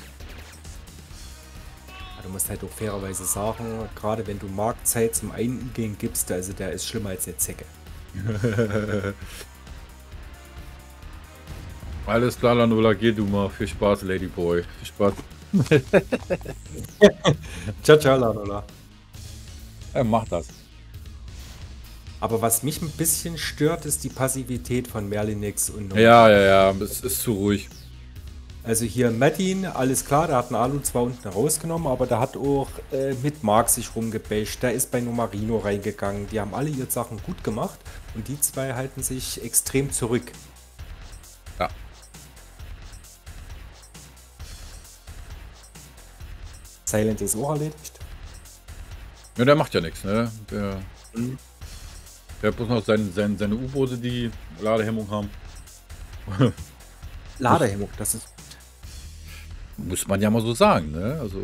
Aber du musst halt auch fairerweise sagen, gerade wenn du Mark Zeit zum Eingehen gibst, also der ist schlimmer als eine Zecke. Alles klar, Lanola, geh du mal. Viel Spaß, Ladyboy. Viel Spaß. Ciao, ciao, Lanola. Er macht das. Aber was mich ein bisschen stört, ist die Passivität von Merlinix und Nomarino. Ja, ja, ja, es ist zu ruhig. Also hier Martin, alles klar, der hat einen Alu zwar unten rausgenommen, aber der hat auch äh, mit Mark sich rumgebasht, der ist bei Nomarino reingegangen, die haben alle ihre Sachen gut gemacht und die zwei halten sich extrem zurück. Ja. Silent ist auch erledigt. Ja, der macht ja nichts, ne? Der, Mhm. der hat bloß noch sein, sein, seine U-Boote, die Ladehemmung haben. Ladehemmung, das ist... Muss man ja mal so sagen, ne? Also.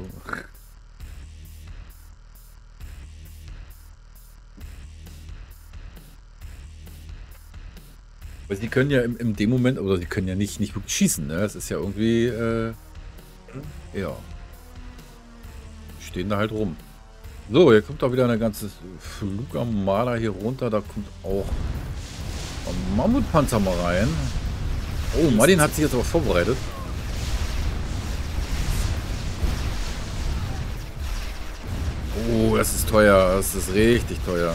Weil sie können ja im, in dem Moment, oder sie können ja nicht, nicht wirklich schießen, ne? Das ist ja irgendwie, äh, ja. Die stehen da halt rum. So, hier kommt auch wieder eine ganze Flugarmada hier runter. Da kommt auch ein Mammutpanzer mal rein. Oh, Martin hat sich jetzt aber vorbereitet. Oh, das ist teuer. Das ist richtig teuer.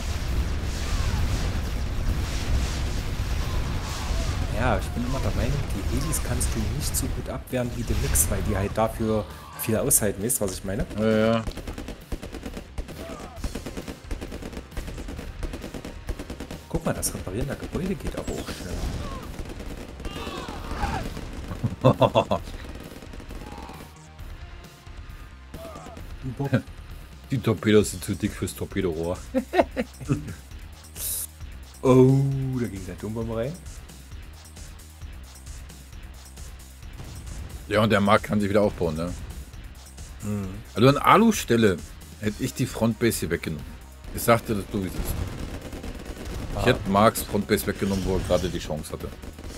Ja, ich bin immer der Meinung, die Helis kannst du nicht so gut abwehren wie die Mix, weil die halt dafür viel aushalten, weißt du, was ich meine? Ja, ja. Guck mal, das Reparieren der Gebäude geht aber auch schnell. Bob. Die Torpedos sind zu dick fürs Torpedorohr. Oh, da ging der Turmbomber rein. Ja, und der Markt kann sich wieder aufbauen, ne? Mhm. Also an Alu-Stelle hätte ich die Frontbase hier weggenommen. Ich sagte das so, wie es ist. Ich Ah. hätte Marks Frontbase weggenommen, wo er gerade die Chance hatte.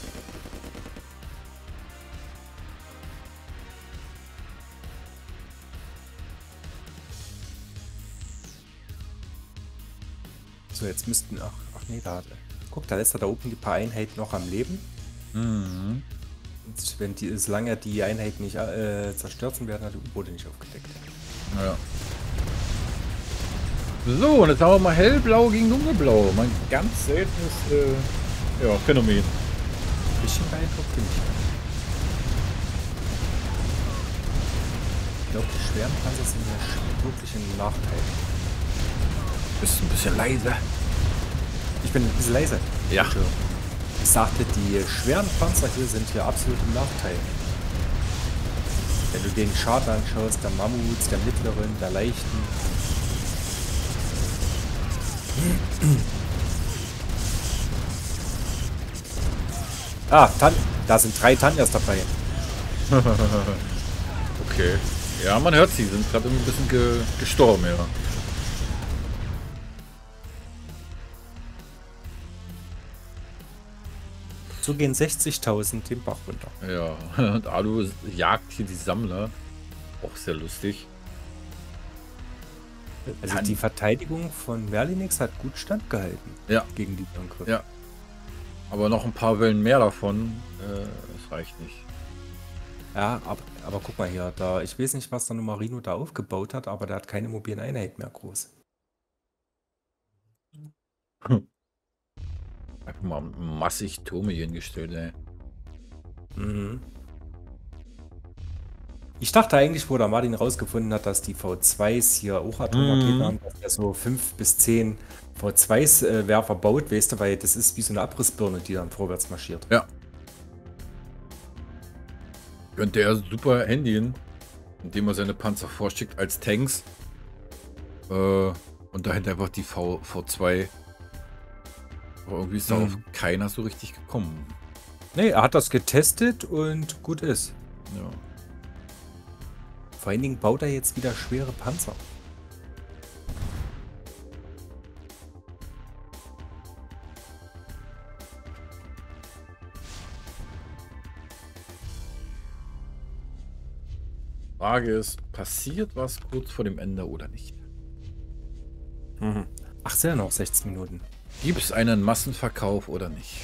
So, jetzt müssten... Ach, ach nee, da... Guck, da lässt er da oben die paar Einheiten noch am Leben. Mhm. Und wenn die, solange die Einheiten nicht äh, zerstört sind, werden die U-Boote nicht aufgedeckt. Ja. So, und jetzt haben wir mal hellblau gegen dunkelblau. Mein ganz seltenes äh, ja, Phänomen. Ein bisschen beeindruckt bin ich. Ich glaube, die schweren Panzer sind ja sch- wirklich ein Nachteil. Bist ein bisschen leise. Ich bin ein bisschen leise. Ja. Ich sagte, die schweren Panzer hier sind hier absolut im Nachteil. Wenn du den Schaden anschaust, der Mammuts, der mittleren, der leichten. Ah, Tan da sind drei Tanjas dabei. Okay. Ja, man hört sie, sind gerade ein bisschen ge gestorben, ja. So gehen sechzigtausend den Bach runter. Ja, und Alu jagt hier die Sammler. Auch sehr lustig. Also Tan- die Verteidigung von Merlinix hat gut standgehalten Ja, gegen die Angriffe. ja. Aber noch ein paar Wellen mehr davon, äh, das reicht nicht. Ja, aber, aber guck mal hier, da, ich weiß nicht, was der Nomarino da aufgebaut hat, aber der hat keine mobilen Einheiten mehr groß. Einfach mal massig Turme hier hingestellt, ey. Mhm. Ich dachte eigentlich, wo der Martin rausgefunden hat, dass die V zweis hier auch Atomraketen Mhm. haben, dass er so fünf bis zehn V zweis äh, Werfer baut, weißt du, weil das ist wie so eine Abrissbirne, die dann vorwärts marschiert. Ja. Könnte er super handyen, indem er seine Panzer vorschickt als Tanks. Äh, und dahinter einfach die v, V2. Aber irgendwie ist darauf Mhm. keiner so richtig gekommen. Nee, er hat das getestet und gut ist. Ja. Vor allen Dingen baut er jetzt wieder schwere Panzer. Frage ist, passiert was kurz vor dem Ende oder nicht? Mhm. Ach, sind ja noch sechzehn Minuten. Gibt es einen Massenverkauf oder nicht?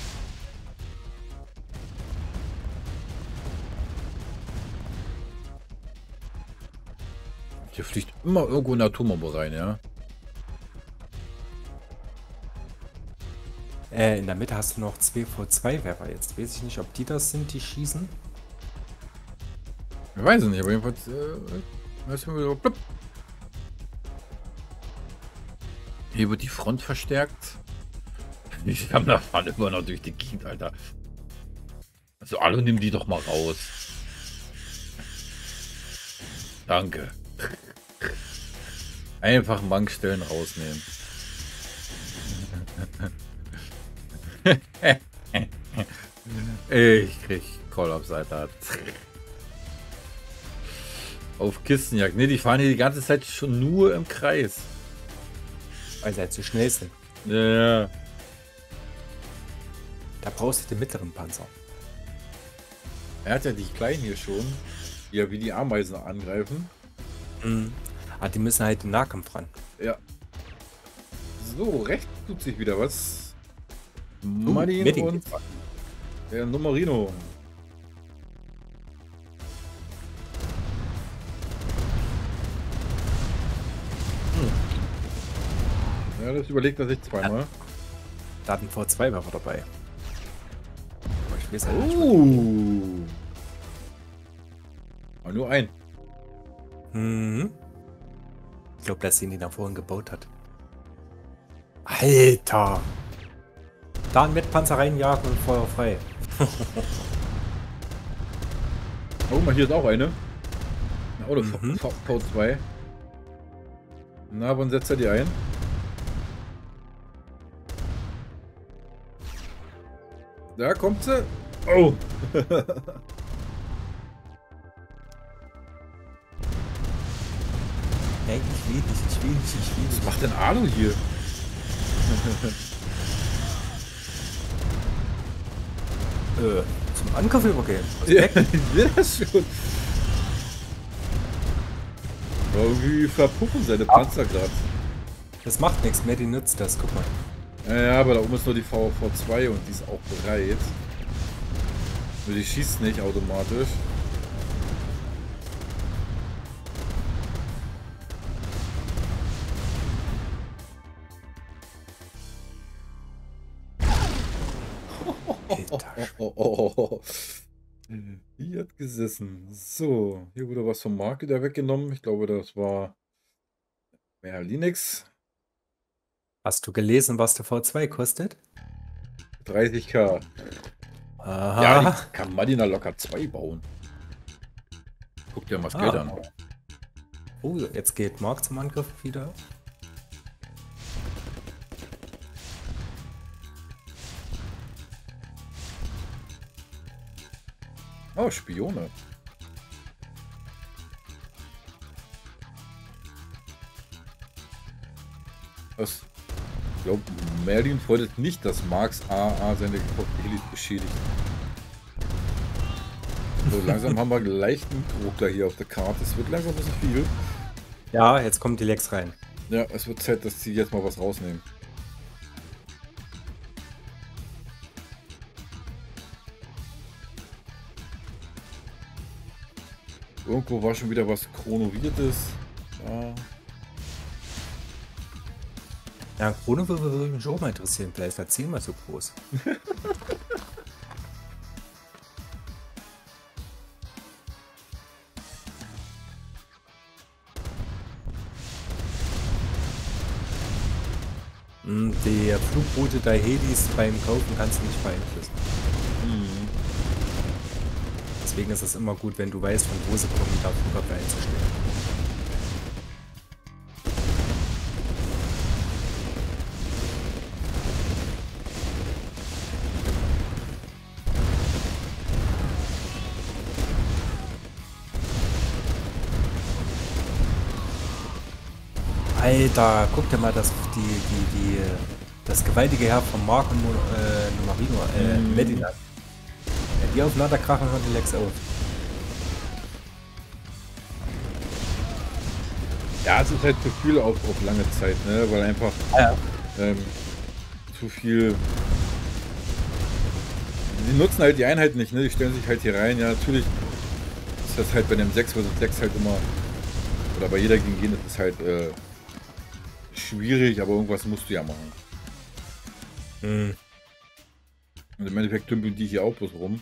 Hier fliegt immer irgendwo eine Atombombe rein, ja? Äh, in der Mitte hast du noch zwei V zwei Werfer. Jetzt weiß ich nicht, ob die das sind, die schießen. Ich weiß es nicht, aber jedenfalls. Äh, weißt du, so, blub. Hier wird die Front verstärkt. Ich kann da fahren immer noch durch die Gegend, Alter. Also, alle nimm die doch mal raus. Danke. Einfach Bankstellen rausnehmen. Ich krieg Kollaps, Alter. Auf Kistenjagd. Ne, die fahren hier die ganze Zeit schon nur im Kreis. Weil sie halt zu schnell sind. Ja, ja. Da brauchst du den mittleren Panzer. Er hat ja die kleinen hier schon, die ja wie die Ameisen angreifen. Mhm. Aber die müssen halt im Nahkampf ran. Ja. So, rechts tut sich wieder was. Uh, Martin Medding und geht's ran. der Numerino. Hm. Ja, das überlegt er sich zweimal. Da hat ein V zwei Werfer dabei. Aber ich weiß halt nicht. Oh. Aber nur ein. Mhm. Ich glaube, dass sie ihn die da vorhin gebaut hat. Alter! Da ein Wettpanzer reinjagen und Feuer frei. Oh, mal hier ist auch eine. Eine Auto Mhm. V zwei. Na, wann setzt er die ein? Da kommt sie. Oh. Ey, ich will dich, ich will dich, ich will dich. Was macht denn Alu hier? Äh, zum Angriff übergehen. Was Ja, weg? ja, schon. Irgendwie verpuffen seine Panzer gerade. Das macht nichts mehr, die nützt das, guck mal. Ja, ja, aber da oben ist nur die V V zwei und die ist auch bereit. Nur die schießt nicht automatisch. Alter. Oh, oh, oh. Die hat gesessen. So, hier wurde was vom Markt wieder weggenommen. Ich glaube, das war mehr Linux. Hast du gelesen, was der V zwei kostet? dreißig K. Aha. Ja, die kann Madina locker zwei bauen. Guck dir mal das Geld Ah. an. Oh, jetzt geht Mark zum Angriff wieder. Oh, Spione. Was? Ich glaube, Merlin freut nicht, dass Marks A A seine Helis beschädigt. So, langsam haben wir leichten Drucker hier auf der Karte. Es wird langsam ein bisschen viel. Ja, jetzt kommt die Lex rein. Ja, es wird Zeit, dass sie jetzt mal was rausnehmen. Irgendwo war schon wieder was Chronoviertes. Ja. Ja, Krone würde würde mich auch mal interessieren. Vielleicht ist er zehnmal so groß. Hm, die Flugroute der Helis beim Kaufen kannst du nicht beeinflussen. Mhm. Deswegen ist es immer gut, wenn du weißt, von wo sie kommen, da Flugabwehr einzustellen. Alter, guck dir mal das, die, die, die, das gewaltige Herr von Mark und äh, Numerino, äh, Mhm. Medina. Wenn die aufeinander krachen, hört die Lex auf. Ja, es ist halt zu viel auf, auf lange Zeit, ne? Weil einfach Ja. ähm, zu viel. Die nutzen halt die Einheit nicht, ne? Die stellen sich halt hier rein. Ja, natürlich ist das halt bei dem sechs versus sechs halt immer. Oder bei jeder gegen jeden ist es halt äh, schwierig, aber irgendwas musst du ja machen. Hm. Und im Endeffekt dümpeln die hier auch bloß rum.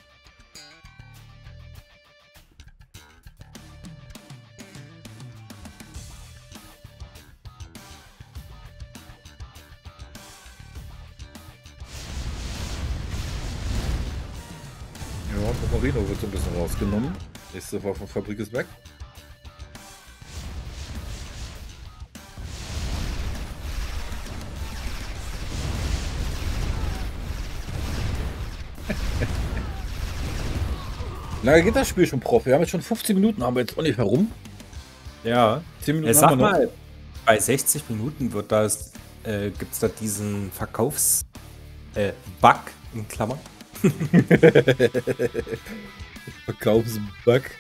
Ja, Marino wird so ein bisschen rausgenommen. Nächste Waffenfabrik ist weg. Lange geht das Spiel schon, Prof. Wir haben jetzt schon fünfzeen Minuten, haben wir jetzt ungefähr rum. Ja. zehn Minuten Äh, sag haben wir noch. mal, bei sechzig Minuten wird das, äh, gibt es da diesen Verkaufs äh, Bug in Klammern. Verkaufsbug.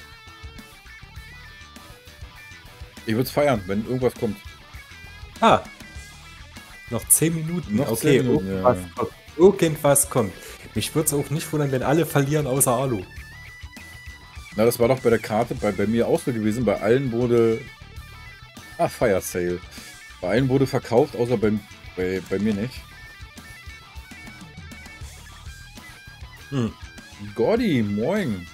Ich würde es feiern, wenn irgendwas kommt. Ah. Noch zehn Minuten. Noch okay, zehn Minuten, irgendwas, ja. kommt. irgendwas kommt. Mich würde es auch nicht wundern, wenn alle verlieren außer Alu. Na, das war doch bei der Karte bei, bei mir auch so gewesen. Bei allen wurde. Ah, Fire Sale. Bei allen wurde verkauft, außer bei, bei, bei mir nicht. Hm. Gordy, moin.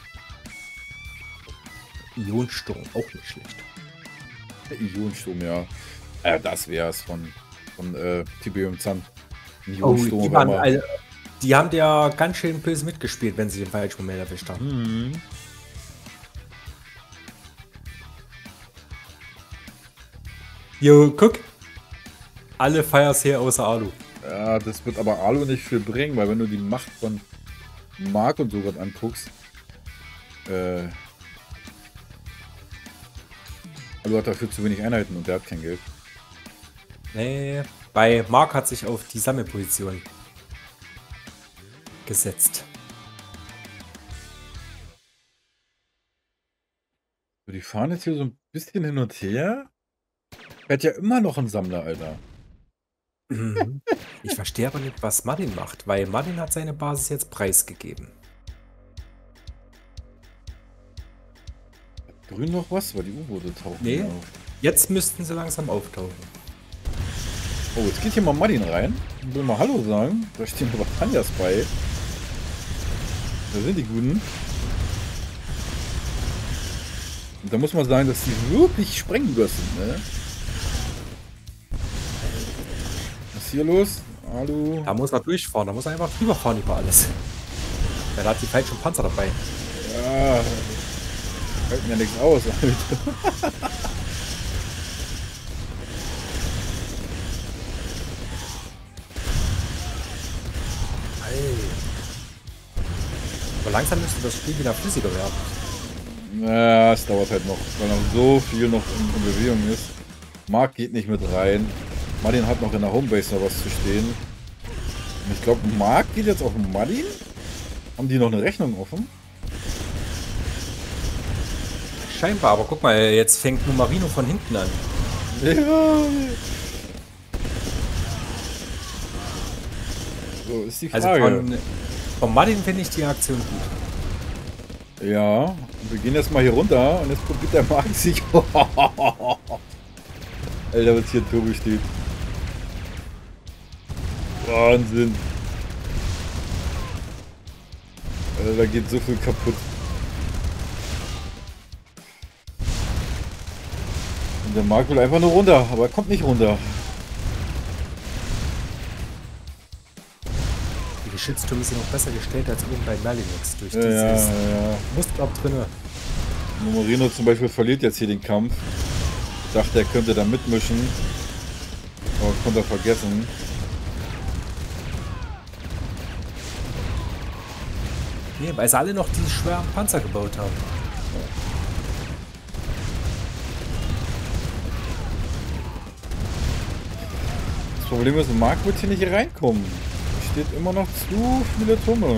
Ionensturm, auch nicht schlecht. Der Ionensturm, ja. Ja, das wär's von, von äh, Tiberium Zahn. Oh, die, waren, also, die haben ja ganz schön böse mitgespielt, wenn sie den falschen Moment erwischt haben. Mhm. Jo, guck. Alle Fires hier außer Alu. Ja, das wird aber Alu nicht viel bringen, weil wenn du die Macht von Mark und so was anguckst, äh, Alu hat dafür zu wenig Einheiten und der hat kein Geld. Nee, bei Mark hat sich auf die Sammelposition gesetzt. So, die fahren jetzt hier so ein bisschen hin und her. Er hat ja immer noch einen Sammler, Alter. Mhm. Ich verstehe aber nicht, was Martin macht, weil Martin hat seine Basis jetzt preisgegeben. Grün noch was? Weil die U-Boote tauchen Nee. hier auf. Jetzt müssten sie langsam auftauchen. Oh, jetzt geht hier mal Martin rein. Ich will mal Hallo sagen. Da stehen aber Tanjas bei. Da sind die Guten. Und da muss man sagen, dass die wirklich Sprengbürs sind, ne? Was ist hier los? Hallo? Da muss er durchfahren, da muss er einfach drüber fahren über alles. Er hat die falschen Panzer dabei. Ja. Hält mir nichts aus, Alter. Aber langsam müsste das Spiel wieder flüssiger werden. Ja, es dauert halt noch, weil noch so viel noch in, in Bewegung ist. Mark geht nicht mit rein. Martin hat noch in der Homebase noch was zu stehen. Und ich glaube, Mark geht jetzt auf Martin. Haben die noch eine Rechnung offen? Scheinbar, aber guck mal, jetzt fängt Numarino von hinten an. Ja. So ist die Frage. Also von, von Martin finde ich die Aktion gut. Ja, und wir gehen jetzt mal hier runter und jetzt probiert der Mark sich. Alter, was hier ein Turbo steht. Wahnsinn. Alter, da geht so viel kaputt. Und der Mark will einfach nur runter, aber er kommt nicht runter. Die Geschütztürme sind noch besser gestellt als oben bei Merlinix durch Ja, dieses ja, ja. Muster drinne. Numarino zum Beispiel verliert jetzt hier den Kampf. Ich dachte, er könnte da mitmischen. Aber konnte er vergessen. Nee, weil sie alle noch die schweren Panzer gebaut haben. Das Problem ist, Mark wird hier nicht reinkommen. Es steht immer noch zu viele Türme.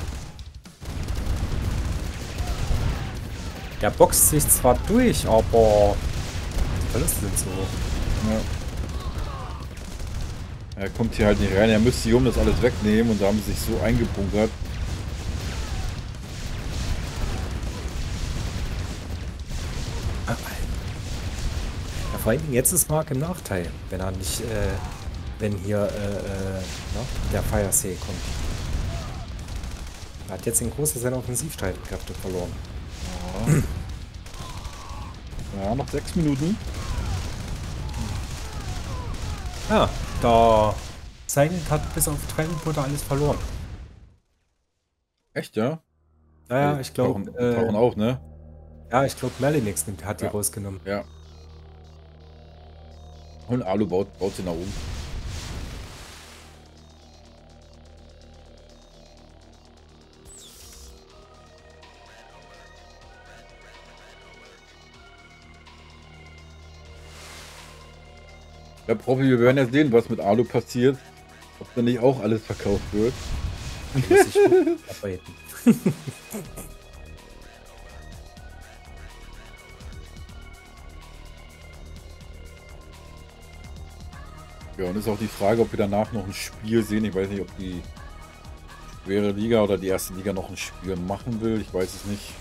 Der boxt sich zwar durch, aber die Verluste sind so hoch. Ja. Er kommt hier halt nicht rein. Er müsste hier um das alles wegnehmen und da haben sie sich so eingebunkert. Ja, vor allen Dingen jetzt ist Mark im Nachteil, wenn er nicht, äh, wenn hier äh, äh, na, der Fire Sale kommt. Er hat jetzt den Großteil seiner Offensivstreitkräfte verloren. Ja, noch sechs Minuten. Ja, da Silent hat bis auf Tränenbutter alles verloren. Echt, ja? Naja, ich glaube. Tauchen, tauchen Äh, auch, ne? ja, ich glaube, Melinix nimmt, hat die Ja. rausgenommen. Ja. Und Alu baut, baut sie nach oben. Ja, Profi, wir werden ja sehen, was mit Alu passiert. Ob da nicht auch alles verkauft wird. Da muss ich gut arbeiten. Ja, und ist auch die Frage, ob wir danach noch ein Spiel sehen. Ich weiß nicht, ob die schwere Liga oder die erste Liga noch ein Spiel machen will. Ich weiß es nicht.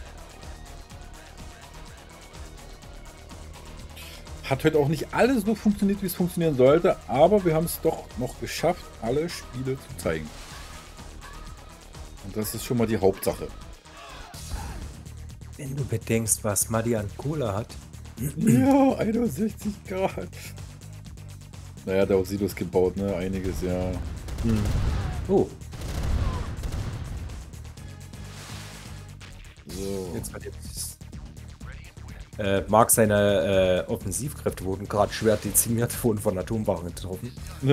Hat heute auch nicht alles so funktioniert, wie es funktionieren sollte, aber wir haben es doch noch geschafft, alle Spiele zu zeigen. Und das ist schon mal die Hauptsache. Wenn du bedenkst, was Madi an Cola hat. Ja, einundsechzig Grad. Naja, der auch Silos gebaut, ne? Einiges, ja. Hm. Oh, So. jetzt hat jetzt. Äh, Mark, seine äh, Offensivkräfte wurden gerade schwer dezimiert, wurden von Atomwaffen getroffen.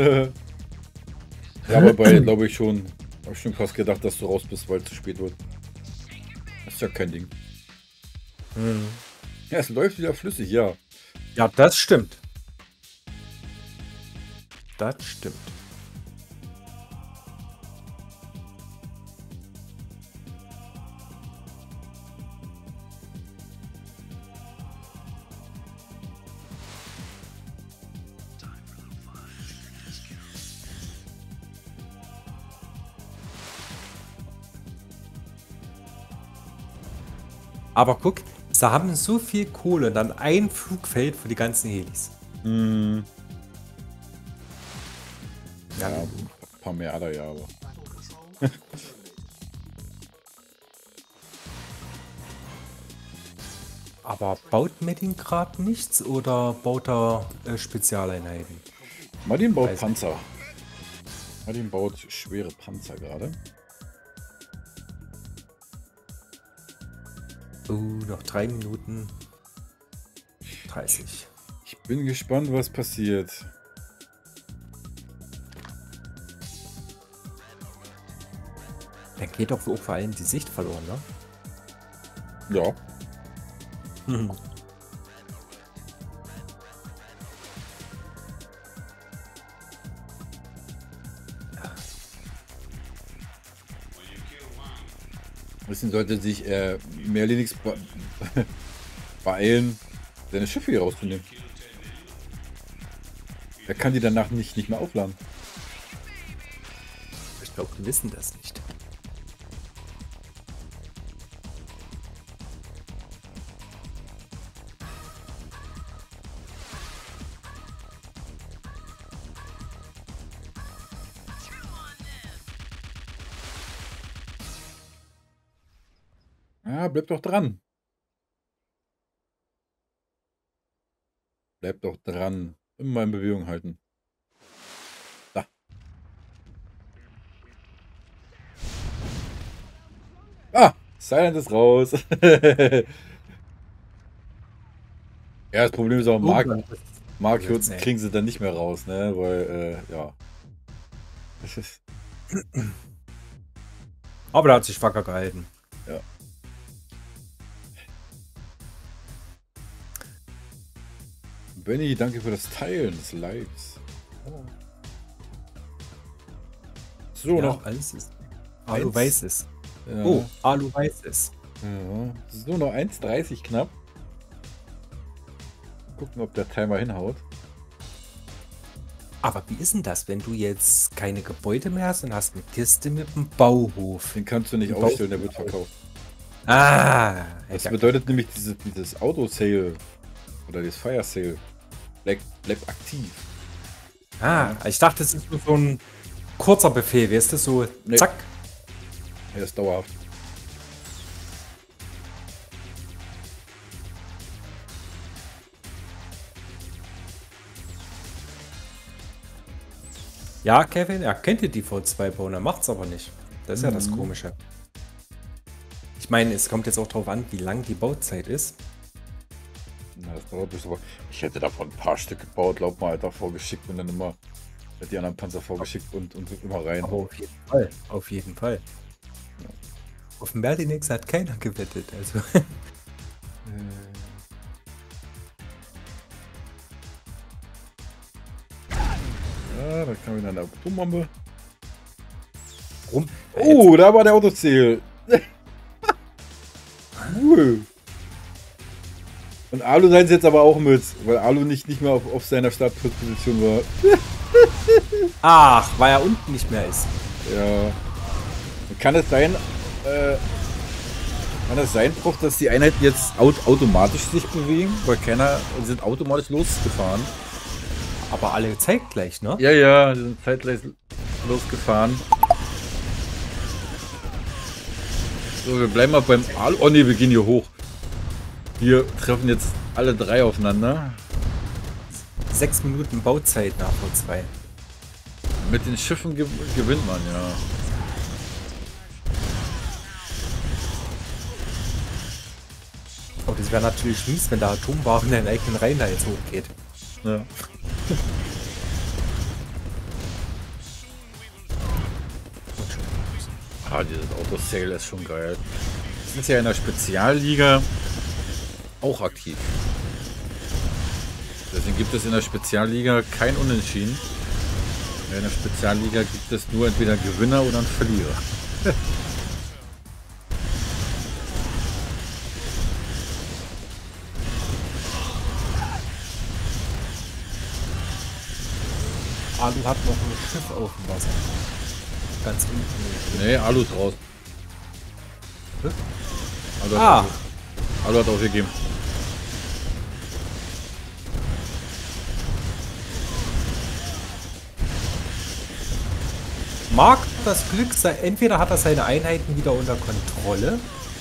Ja, aber bei, glaube ich schon, habe ich schon fast gedacht, dass du raus bist, weil es zu spät wird. Das ist ja kein Ding. Hm. Ja, es läuft wieder flüssig, ja. Ja, das stimmt. Das stimmt. Aber guck, sie haben so viel Kohle und dann ein Flugfeld für die ganzen Helis. Hm. Ja, Ja, ein paar mehr hat er ja, aber. aber baut Medding gerade nichts oder baut er äh, Spezialeinheiten? Martin baut Weiß Panzer. Martin baut schwere Panzer gerade. Oh, noch drei Minuten dreißig. Ich bin gespannt, was passiert. Dann geht doch auch vor allem die Sicht verloren, ne? Ja. Mhm. Wissen sollte sich äh, Merlinix be beeilen, seine Schiffe hier rauszunehmen. Er kann die danach nicht, nicht mehr aufladen. Ich glaube, die wissen das nicht. Ja, bleib doch dran. Bleib doch dran. Immer in Bewegung halten. Da. Ah, Silent ist raus. Ja, das Problem ist auch, Mark, Mark Jetzt, ey. kriegen sie dann nicht mehr raus, ne? Weil, äh, ja. Das ist, Aber da hat sich wacker gehalten. ja. Benny, danke für das Teilen des Lives. So, Ja, noch. alles ist. Alu Eins. weiß es. Ja. Oh, Alu weiß es. Ja. So, noch eins dreißig knapp. Gucken, ob der Timer hinhaut. Aber wie ist denn das, wenn du jetzt keine Gebäude mehr hast und hast eine Kiste mit einem Bauhof? Den kannst du nicht Bau- ausstellen, der wird verkauft. Ah, Das ja, bedeutet nämlich diese, dieses Auto-Sale oder das Fire-Sale bleibt, bleibt aktiv. ah, ich dachte, es ist nur so ein kurzer Befehl, weißt du, so Nee. zack. Er ist dauerhaft. Ja, Kevin, er kennt die V zwei bauen, er macht's aber nicht. Das ist Mhm. ja das Komische. Ich meine, es kommt jetzt auch darauf an, wie lang die Bauzeit ist. Na, das dauert bis aber. Ich hätte davon ein paar Stück gebaut, glaub mal, Alter, vorgeschickt und dann immer die anderen Panzer vorgeschickt und, und immer rein. Aber auf jeden Fall. Auf jeden Fall. Auf dem Merlinix hat keiner gewettet, also. Ja, da kam wieder eine Atombombe. Rum. Oh, da war der Autoziel. Cool. Und Alu seien jetzt aber auch mit, weil Alu nicht, nicht mehr auf, auf seiner Startposition war. Ach, weil er unten nicht mehr ist. Ja. Kann es sein, äh, kann es sein, Prof, dass die Einheiten jetzt aut automatisch sich bewegen? Weil keiner die sind automatisch losgefahren. Aber alle zeitgleich, ne? Ja, ja, die sind zeitgleich losgefahren. So, wir bleiben mal beim Alu. Oh ne, wir gehen hier hoch. Wir treffen jetzt alle drei aufeinander. Sechs Minuten Bauzeit nach V zwei. Mit den Schiffen ge gewinnt man, ja. Oh, das wäre natürlich mies, wenn der Atomwagen in den eigenen Reihen da jetzt hochgeht. Ja. Ah, dieses Auto-Sale ist schon geil. Wir sind ja in der Spezialliga auch aktiv. Deswegen gibt es in der Spezialliga kein Unentschieden. In der Spezialliga gibt es nur entweder einen Gewinner oder einen Verlierer. Alu hat noch ein Schiff auf dem Wasser. Ganz unten. Nee, Alu ist raus. Hm? Alu hat, Ah, Alu hat aufgegeben. Mark das Glück, sei- entweder hat er seine Einheiten wieder unter Kontrolle.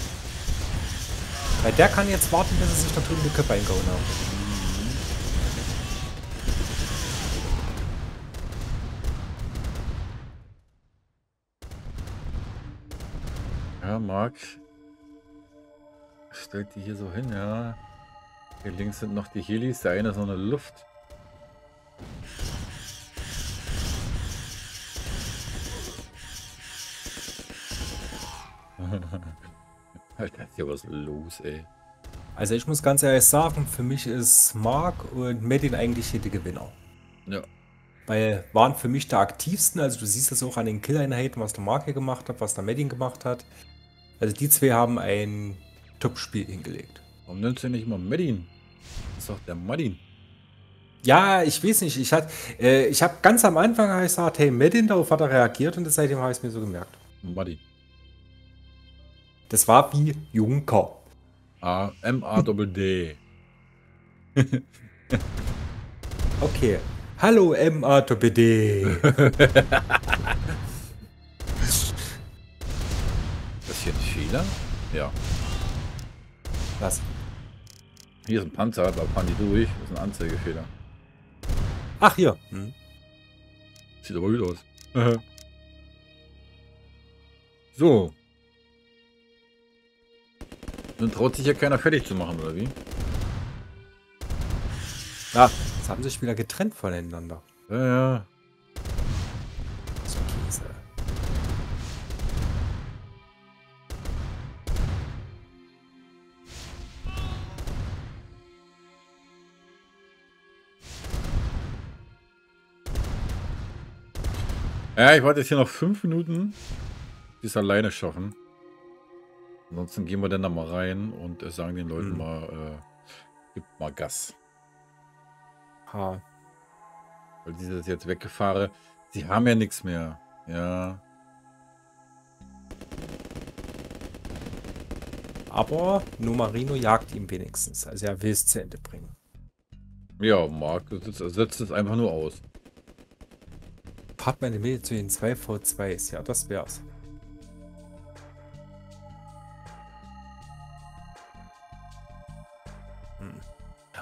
Weil der kann jetzt warten, bis er sich da drüben die Köpfe eingehauen hat. Ja, Marc stellt die hier so hin, ja. Hier links sind noch die Helis, der eine ist noch eine Luft. Alter, ist hier was los, ey. Also ich muss ganz ehrlich sagen, für mich ist Mark und Medin eigentlich hier die Gewinner. Ja. Weil waren für mich der aktivsten, also du siehst das auch an den Kill-Einheiten, was der Mark hier gemacht hat, was der Medin gemacht hat. Also die zwei haben ein Top-Spiel hingelegt. Warum nennst du nicht mal Medin? Das ist doch der Madin. Ja, ich weiß nicht, ich, hat, äh, ich habe ganz am Anfang hab ich gesagt, hey Medin, darauf hat er reagiert und seitdem habe ich es mir so gemerkt. Madin. Das war wie Junker. A M A D D. Okay. Hallo M A D D. Das ist hier ein Fehler? Ja. Was? Hier ist ein Panzer, da fahren die durch. Das ist ein Anzeigefehler. Ach, hier. Hm. Sieht aber gut aus. So. Dann traut sich ja keiner fertig zu machen, oder wie? Ja, jetzt haben sich wieder getrennt voneinander. Ja, ja. So Käse. Ja, ich warte jetzt hier noch fünf Minuten. Die es alleine schaffen. Ansonsten gehen wir dann da mal rein und äh, sagen den Leuten Hm. mal, äh, gibt mal Gas. Ha. Weil dieses jetzt weggefahren, sie haben ja nichts mehr. Ja. Aber Numarino jagt ihm wenigstens. Also er will es zu Ende bringen. Ja, Marc setzt, setzt es einfach nur aus. Part meine Mail zu den zwei V zweis. Ja, das wär's.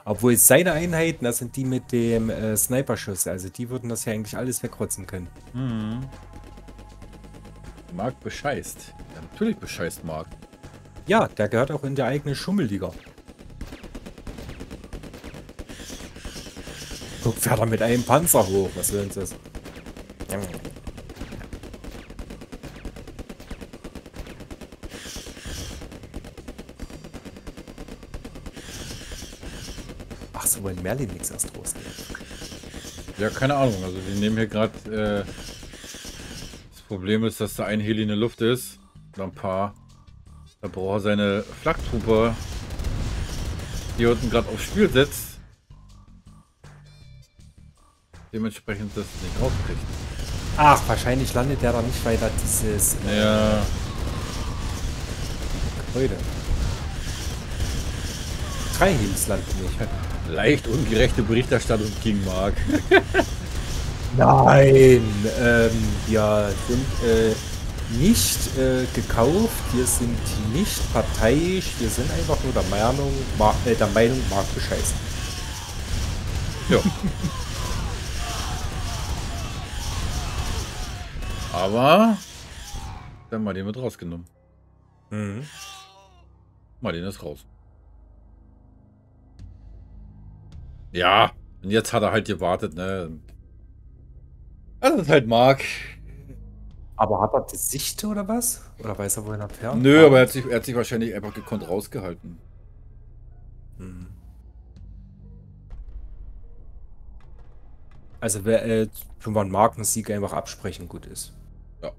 Obwohl seine Einheiten, das sind die mit dem äh, Sniperschuss. Also die würden das ja eigentlich alles wegrotzen können. Mhm. Mark bescheißt. Ja, natürlich bescheißt Mark. Ja, der gehört auch in der eigene Schummelliga. Guck, fährt er mit einem Panzer hoch. Was will uns das? Ach so, wollen Merlin nichts erst rausnehmen. Ja, keine Ahnung. Also wir nehmen hier gerade... Äh, das Problem ist, dass da ein Heli in der Luft ist. Oder ein paar. Da braucht er seine Flaktrooper, die er unten gerade aufs Spiel setzt. Dementsprechend das nicht rauskriegt. Ach, wahrscheinlich landet der da nicht, weil da dieses... Äh, Ja. Heute. Drei Helis landen nicht. Leicht ungerechte Berichterstattung gegen Mark. Nein, ähm, wir sind äh, nicht äh, gekauft, wir sind nicht parteiisch, wir sind einfach nur der Meinung, Mar äh, der Meinung, Mark bescheißt. Ja. Aber dann mal den wird rausgenommen. Mhm. Mal den ist raus. Ja, und jetzt hat er halt gewartet, ne? Das ist halt Mark. Aber hat er die Sicht oder was? Oder weiß er, wohin er fährt? Nö, aber er hat, sich, er hat sich wahrscheinlich einfach gekonnt rausgehalten. Mhm. Also wer äh, schon mal einen Markensieg einfach absprechen gut ist. Ja.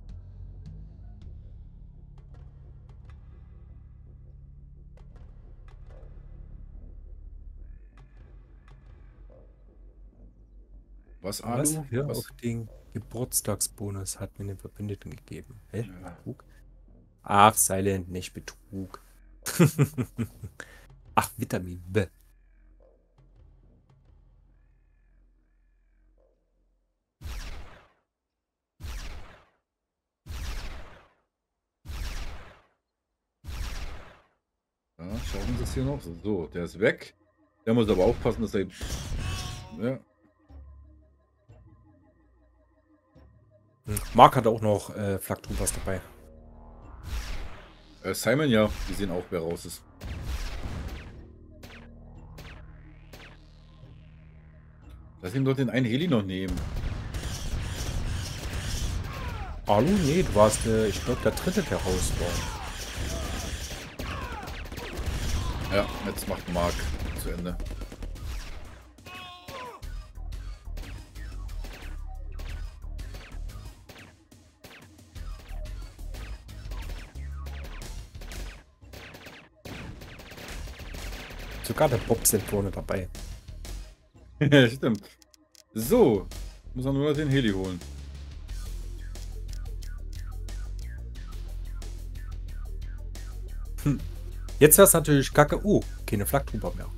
Was, Alu? Was? Ja, Was? auf den Geburtstagsbonus hat mir eine Verbündeten gegeben. Hä? Ja. Betrug? Ach, Silent, nicht Betrug. Ach, Vitamin B. Ja, schauen wir das hier noch. So, der ist weg. Der muss aber aufpassen, dass er... Ja. Hm. Mark hat auch noch äh, Flaktroopers dabei. Äh, Simon, ja. Die sehen auch, wer raus ist. Lass ihn doch den einen Heli noch nehmen. Alu? Nee, du warst, äh, ich glaube, der dritte, der raus war. Ja, jetzt macht Mark zu Ende. Sogar der Bob sind vorne dabei. Ja, stimmt. So, muss er nur noch den Heli holen. Hm. Jetzt wäre es natürlich kacke. Oh, keine Flaktrooper mehr.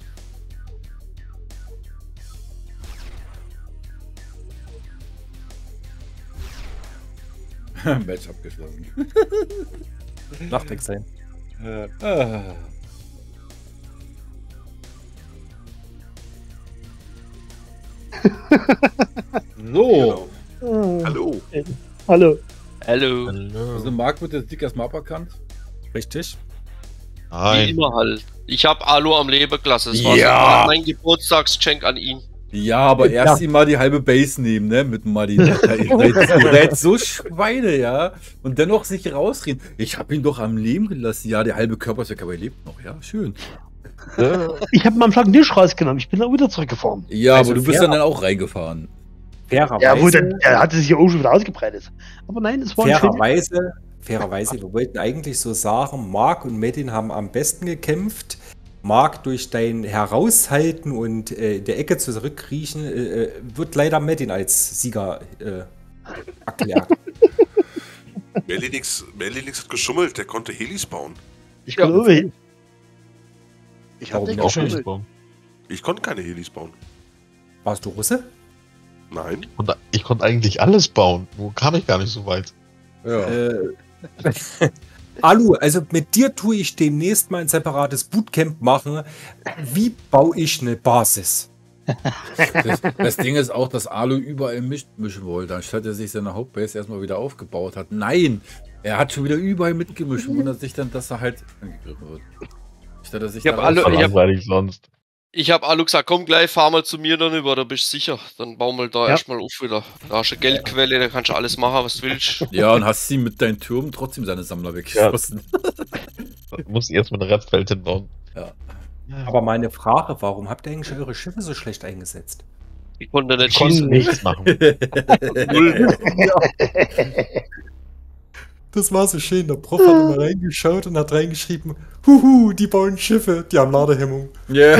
Match abgeschlossen. Nachdeck sein. Äh, ah. So. Hallo. Hallo. Hallo. Also Marc wird der Sieg erstmal aberkannt. Richtig. Wie Nein. immer halt. Ich habe Alu am Leben gelassen. Das war Ja. so mein Geburtstagsgeschenk an ihn. Ja, aber erst ihm mal die halbe Base nehmen, ne? Mit Muddy. Ihr seid, ihr seid so Schweine, ja? Und dennoch sich rausreden. Ich habe ihn doch am Leben gelassen. Ja, der halbe Körper ist weg, aber er lebt noch. Ja, schön. Ich habe meinen flachen Tisch rausgenommen. Ich bin dann wieder zurückgefahren. Ja, Also aber du bist fair- dann, dann auch reingefahren. Fairerweise, Ja, gut, dann er hatte sich ja auch schon wieder ausgebreitet. Aber nein, es war ein schönes. fairerweise, fairerweise, wir wollten eigentlich so sagen, Mark und Metin haben am besten gekämpft. Mark durch dein Heraushalten und äh, in der Ecke zurückkriechen, äh, wird leider Metin als Sieger äh, erklärt. Melinix, Melinix hat geschummelt, der konnte Helis bauen. Ich glaube, Ich Warum habe nicht auch geschummelt. Ich konnte keine Helis bauen. Warst du Russe? Nein. Und ich konnte eigentlich alles bauen. Wo kam ich gar nicht so weit? Ja. Äh, Alu, also mit dir tue ich demnächst mal ein separates Bootcamp machen. Wie baue ich eine Basis? Das, das Ding ist auch, dass Alu überall mischt, mischen wollte, anstatt er sich seine Hauptbase erstmal wieder aufgebaut hat. Nein, er hat schon wieder überall mitgemischt und wundert sich dann, dass er halt angegriffen wird. Statt er sich Ich hab da Alu- raus- ich hab- langweilig sonst. Ich hab Alu gesagt, komm gleich, fahr mal zu mir dann über, da bist du sicher. Dann bauen wir da Ja. erstmal auf wieder. Da hast du eine Geldquelle, da kannst du alles machen, was du willst. Ja, und hast sie mit deinen Türmen trotzdem seine Sammler weggeschossen. Du musst erst mal eine Restwelt hinbauen. Ja. Aber meine Frage, warum habt ihr eigentlich eure Schiffe so schlecht eingesetzt? Ich konnte nicht Ich konnte schießen. nichts machen. Das war so schön. Der Prof hat immer reingeschaut und hat reingeschrieben, huhu, die bauen Schiffe, die haben Ladehemmung. Ja.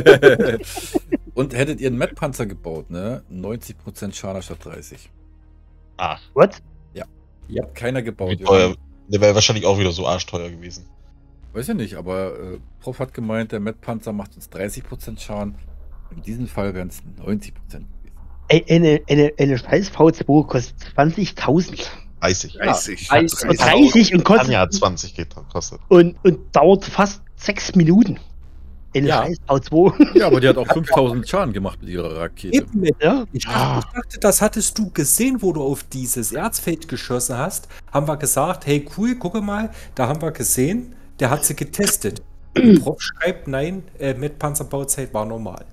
Und hättet ihr einen Met-Panzer gebaut, ne? neunzig Prozent Schaden statt dreißig. Ach, What? Hat keiner gebaut. wie ja. teuer. Der wäre wahrscheinlich auch wieder so arschteuer gewesen. Weiß ja nicht, aber äh, Prof hat gemeint, der Met-Panzer macht uns dreißig Prozent Schaden. In diesem Fall wären es neunzig Prozent gewesen. Ey, Eine, eine, eine scheiß V zwei kostet zwanzigtausend. dreißig. dreißig. dreißig. Und dreißig und kostet Anja hat zwanzig geht- kostet. und, und dauert fast sechs Minuten. Eine Ja. scheiß V zwei. Ja, aber die hat auch fünftausend Schaden gemacht mit ihrer Rakete. Eben mit. Ja. Ich dachte, ich dachte, das hattest du gesehen, wo du auf dieses Erzfeld geschossen hast. Haben wir gesagt, hey cool, gucke mal, da haben wir gesehen, der hat sie getestet. Der Prof schreibt, nein, äh, mit Panzerbauzeit war normal.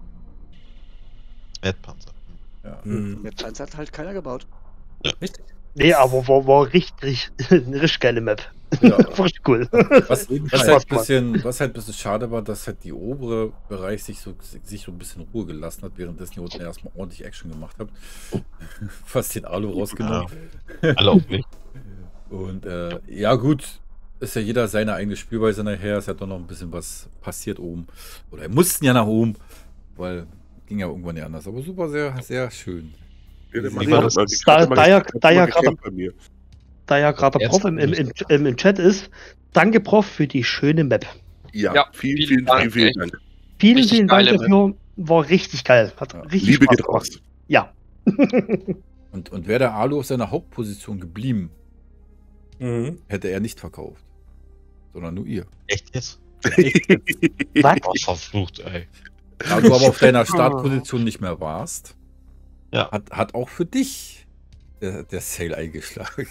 Erdpanzer. Ja. Hm. Mit Panzer hat halt keiner gebaut. Richtig? Nee, aber war, war richtig, eine richtig geile Map. Ja. War richtig cool. Was, jeden was, Fall. halt ein bisschen, was halt ein bisschen schade war, dass halt die obere Bereich sich so, sich so ein bisschen Ruhe gelassen hat, währenddessen ihr unten erstmal ordentlich Action gemacht habt. Fast den Alu rausgenommen. Alle auf mich. Und äh, ja gut, ist ja jeder seine eigene Spielweise nachher. Es hat doch noch ein bisschen was passiert oben. Oder wir mussten ja nach oben, weil ging ja irgendwann nicht anders. Aber super, sehr, sehr schön. Ja, der Wie macht war immer- das? die Da- hat immer- da ja- hat da ja immer gerade- gekämpft bei mir. Da ja gerade der Prof im, im, im, im, im Chat ist, danke Prof für die schöne Map. Ja, Ja, vielen, vielen vielen, Dank, vielen, vielen echt. Dank. Vielen, Richtig vielen Dank geile dafür. War richtig geil. Hat Ja. richtig Liebe Spaß geht gemacht. raus. Ja. Und, und wäre der Alu auf seiner Hauptposition geblieben, Mhm. hätte er nicht verkauft. Sondern nur ihr. Echt jetzt? Was? Oh, verflucht, ey. Da du aber auf deiner Startposition nicht mehr warst, Ja. hat, hat auch für dich der, der Sale eingeschlagen.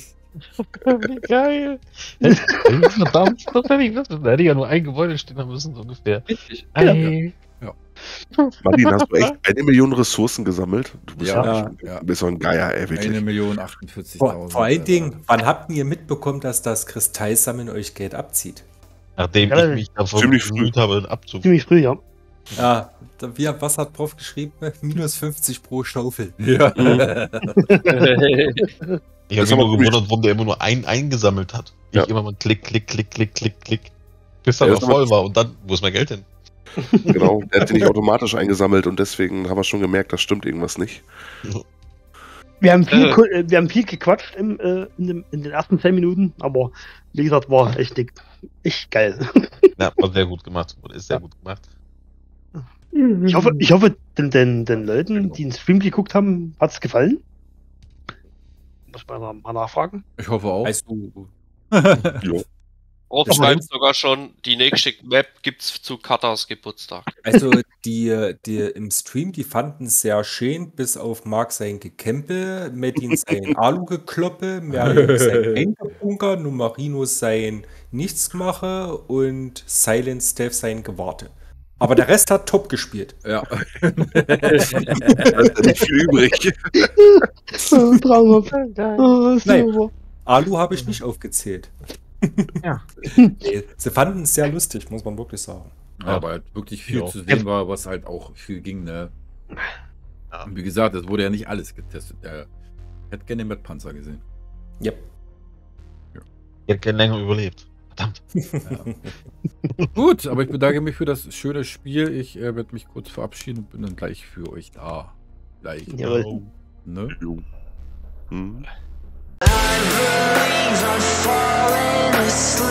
Wie geil. Verdammt, das hätte ich wissen. Da hätte ich ja nur ein Gebäude stehen haben müssen, so ungefähr. Richtig. Ey. Martin, hast du echt eine Million Ressourcen gesammelt? Du bist, Ja, ja, ja. du bist so ein Geier, ey, Eine wirklich. Million Vor, achtundvierzigtausend. vor allen Dingen, wann habt ihr mitbekommen, dass das Kristallsammeln euch Geld abzieht? Nachdem Ja, ich mich davon ziemlich früh. bemüht habe, den Abzug. Ziemlich früh, ja. Ja, da, wie, was hat Prof geschrieben? Minus fünfzig pro Schaufel. Ja. Ich habe Das mich haben wir nur gewundert, warum der immer nur einen eingesammelt hat. Ja. Ich immer mal klick, klick, klick, klick, klick, klick. Bis er Ja, aber das haben voll war und dann, wo ist mein Geld hin? Genau, der hat den nicht automatisch eingesammelt und deswegen haben wir schon gemerkt, da stimmt irgendwas nicht. Wir haben viel, Äh. ko- äh, wir haben viel gequatscht im, äh, in, dem, in den ersten zehn Minuten, aber wie gesagt, war echt, dick- echt geil. Ja, war sehr gut gemacht. Oder ist sehr gut gemacht. Ich hoffe, ich hoffe den, den, den Leuten, die den Stream geguckt haben, hat es gefallen. Muss man mal mal nachfragen. Ich hoffe auch. Weißt du, Jo. Rob Das schreibt stimmt. sogar schon, die nächste Map gibt's zu Katas Geburtstag. also die, die im Stream, die fanden es sehr schön, bis auf Marc sein Gekämpel, Metin sein Alu-Gekloppe, Merlin sein Eingebunker, Numarino sein Nichtsmache und Silent Steph sein Gewarte. Aber der Rest hat top gespielt. Ja. Da ist ja nicht viel übrig. dreihundert. Oh, Nein. super. Alu habe ich nicht aufgezählt. Ja. Nee, sie fanden es sehr lustig, muss man wirklich sagen. Ja, aber halt wirklich viel Ja. zu sehen war, was halt auch viel ging, ne? Ja. Und wie gesagt, es wurde ja nicht alles getestet. Er hätte gerne den Met-Panzer gesehen. Yep. Ich hätte gerne länger überlebt. Verdammt. Gut, aber ich bedanke mich für das schöne Spiel. Ich äh, werde mich kurz verabschieden und bin dann gleich für euch da. Gleich. Jawohl. Ne? Jo. Hm. Eyes are falling asleep.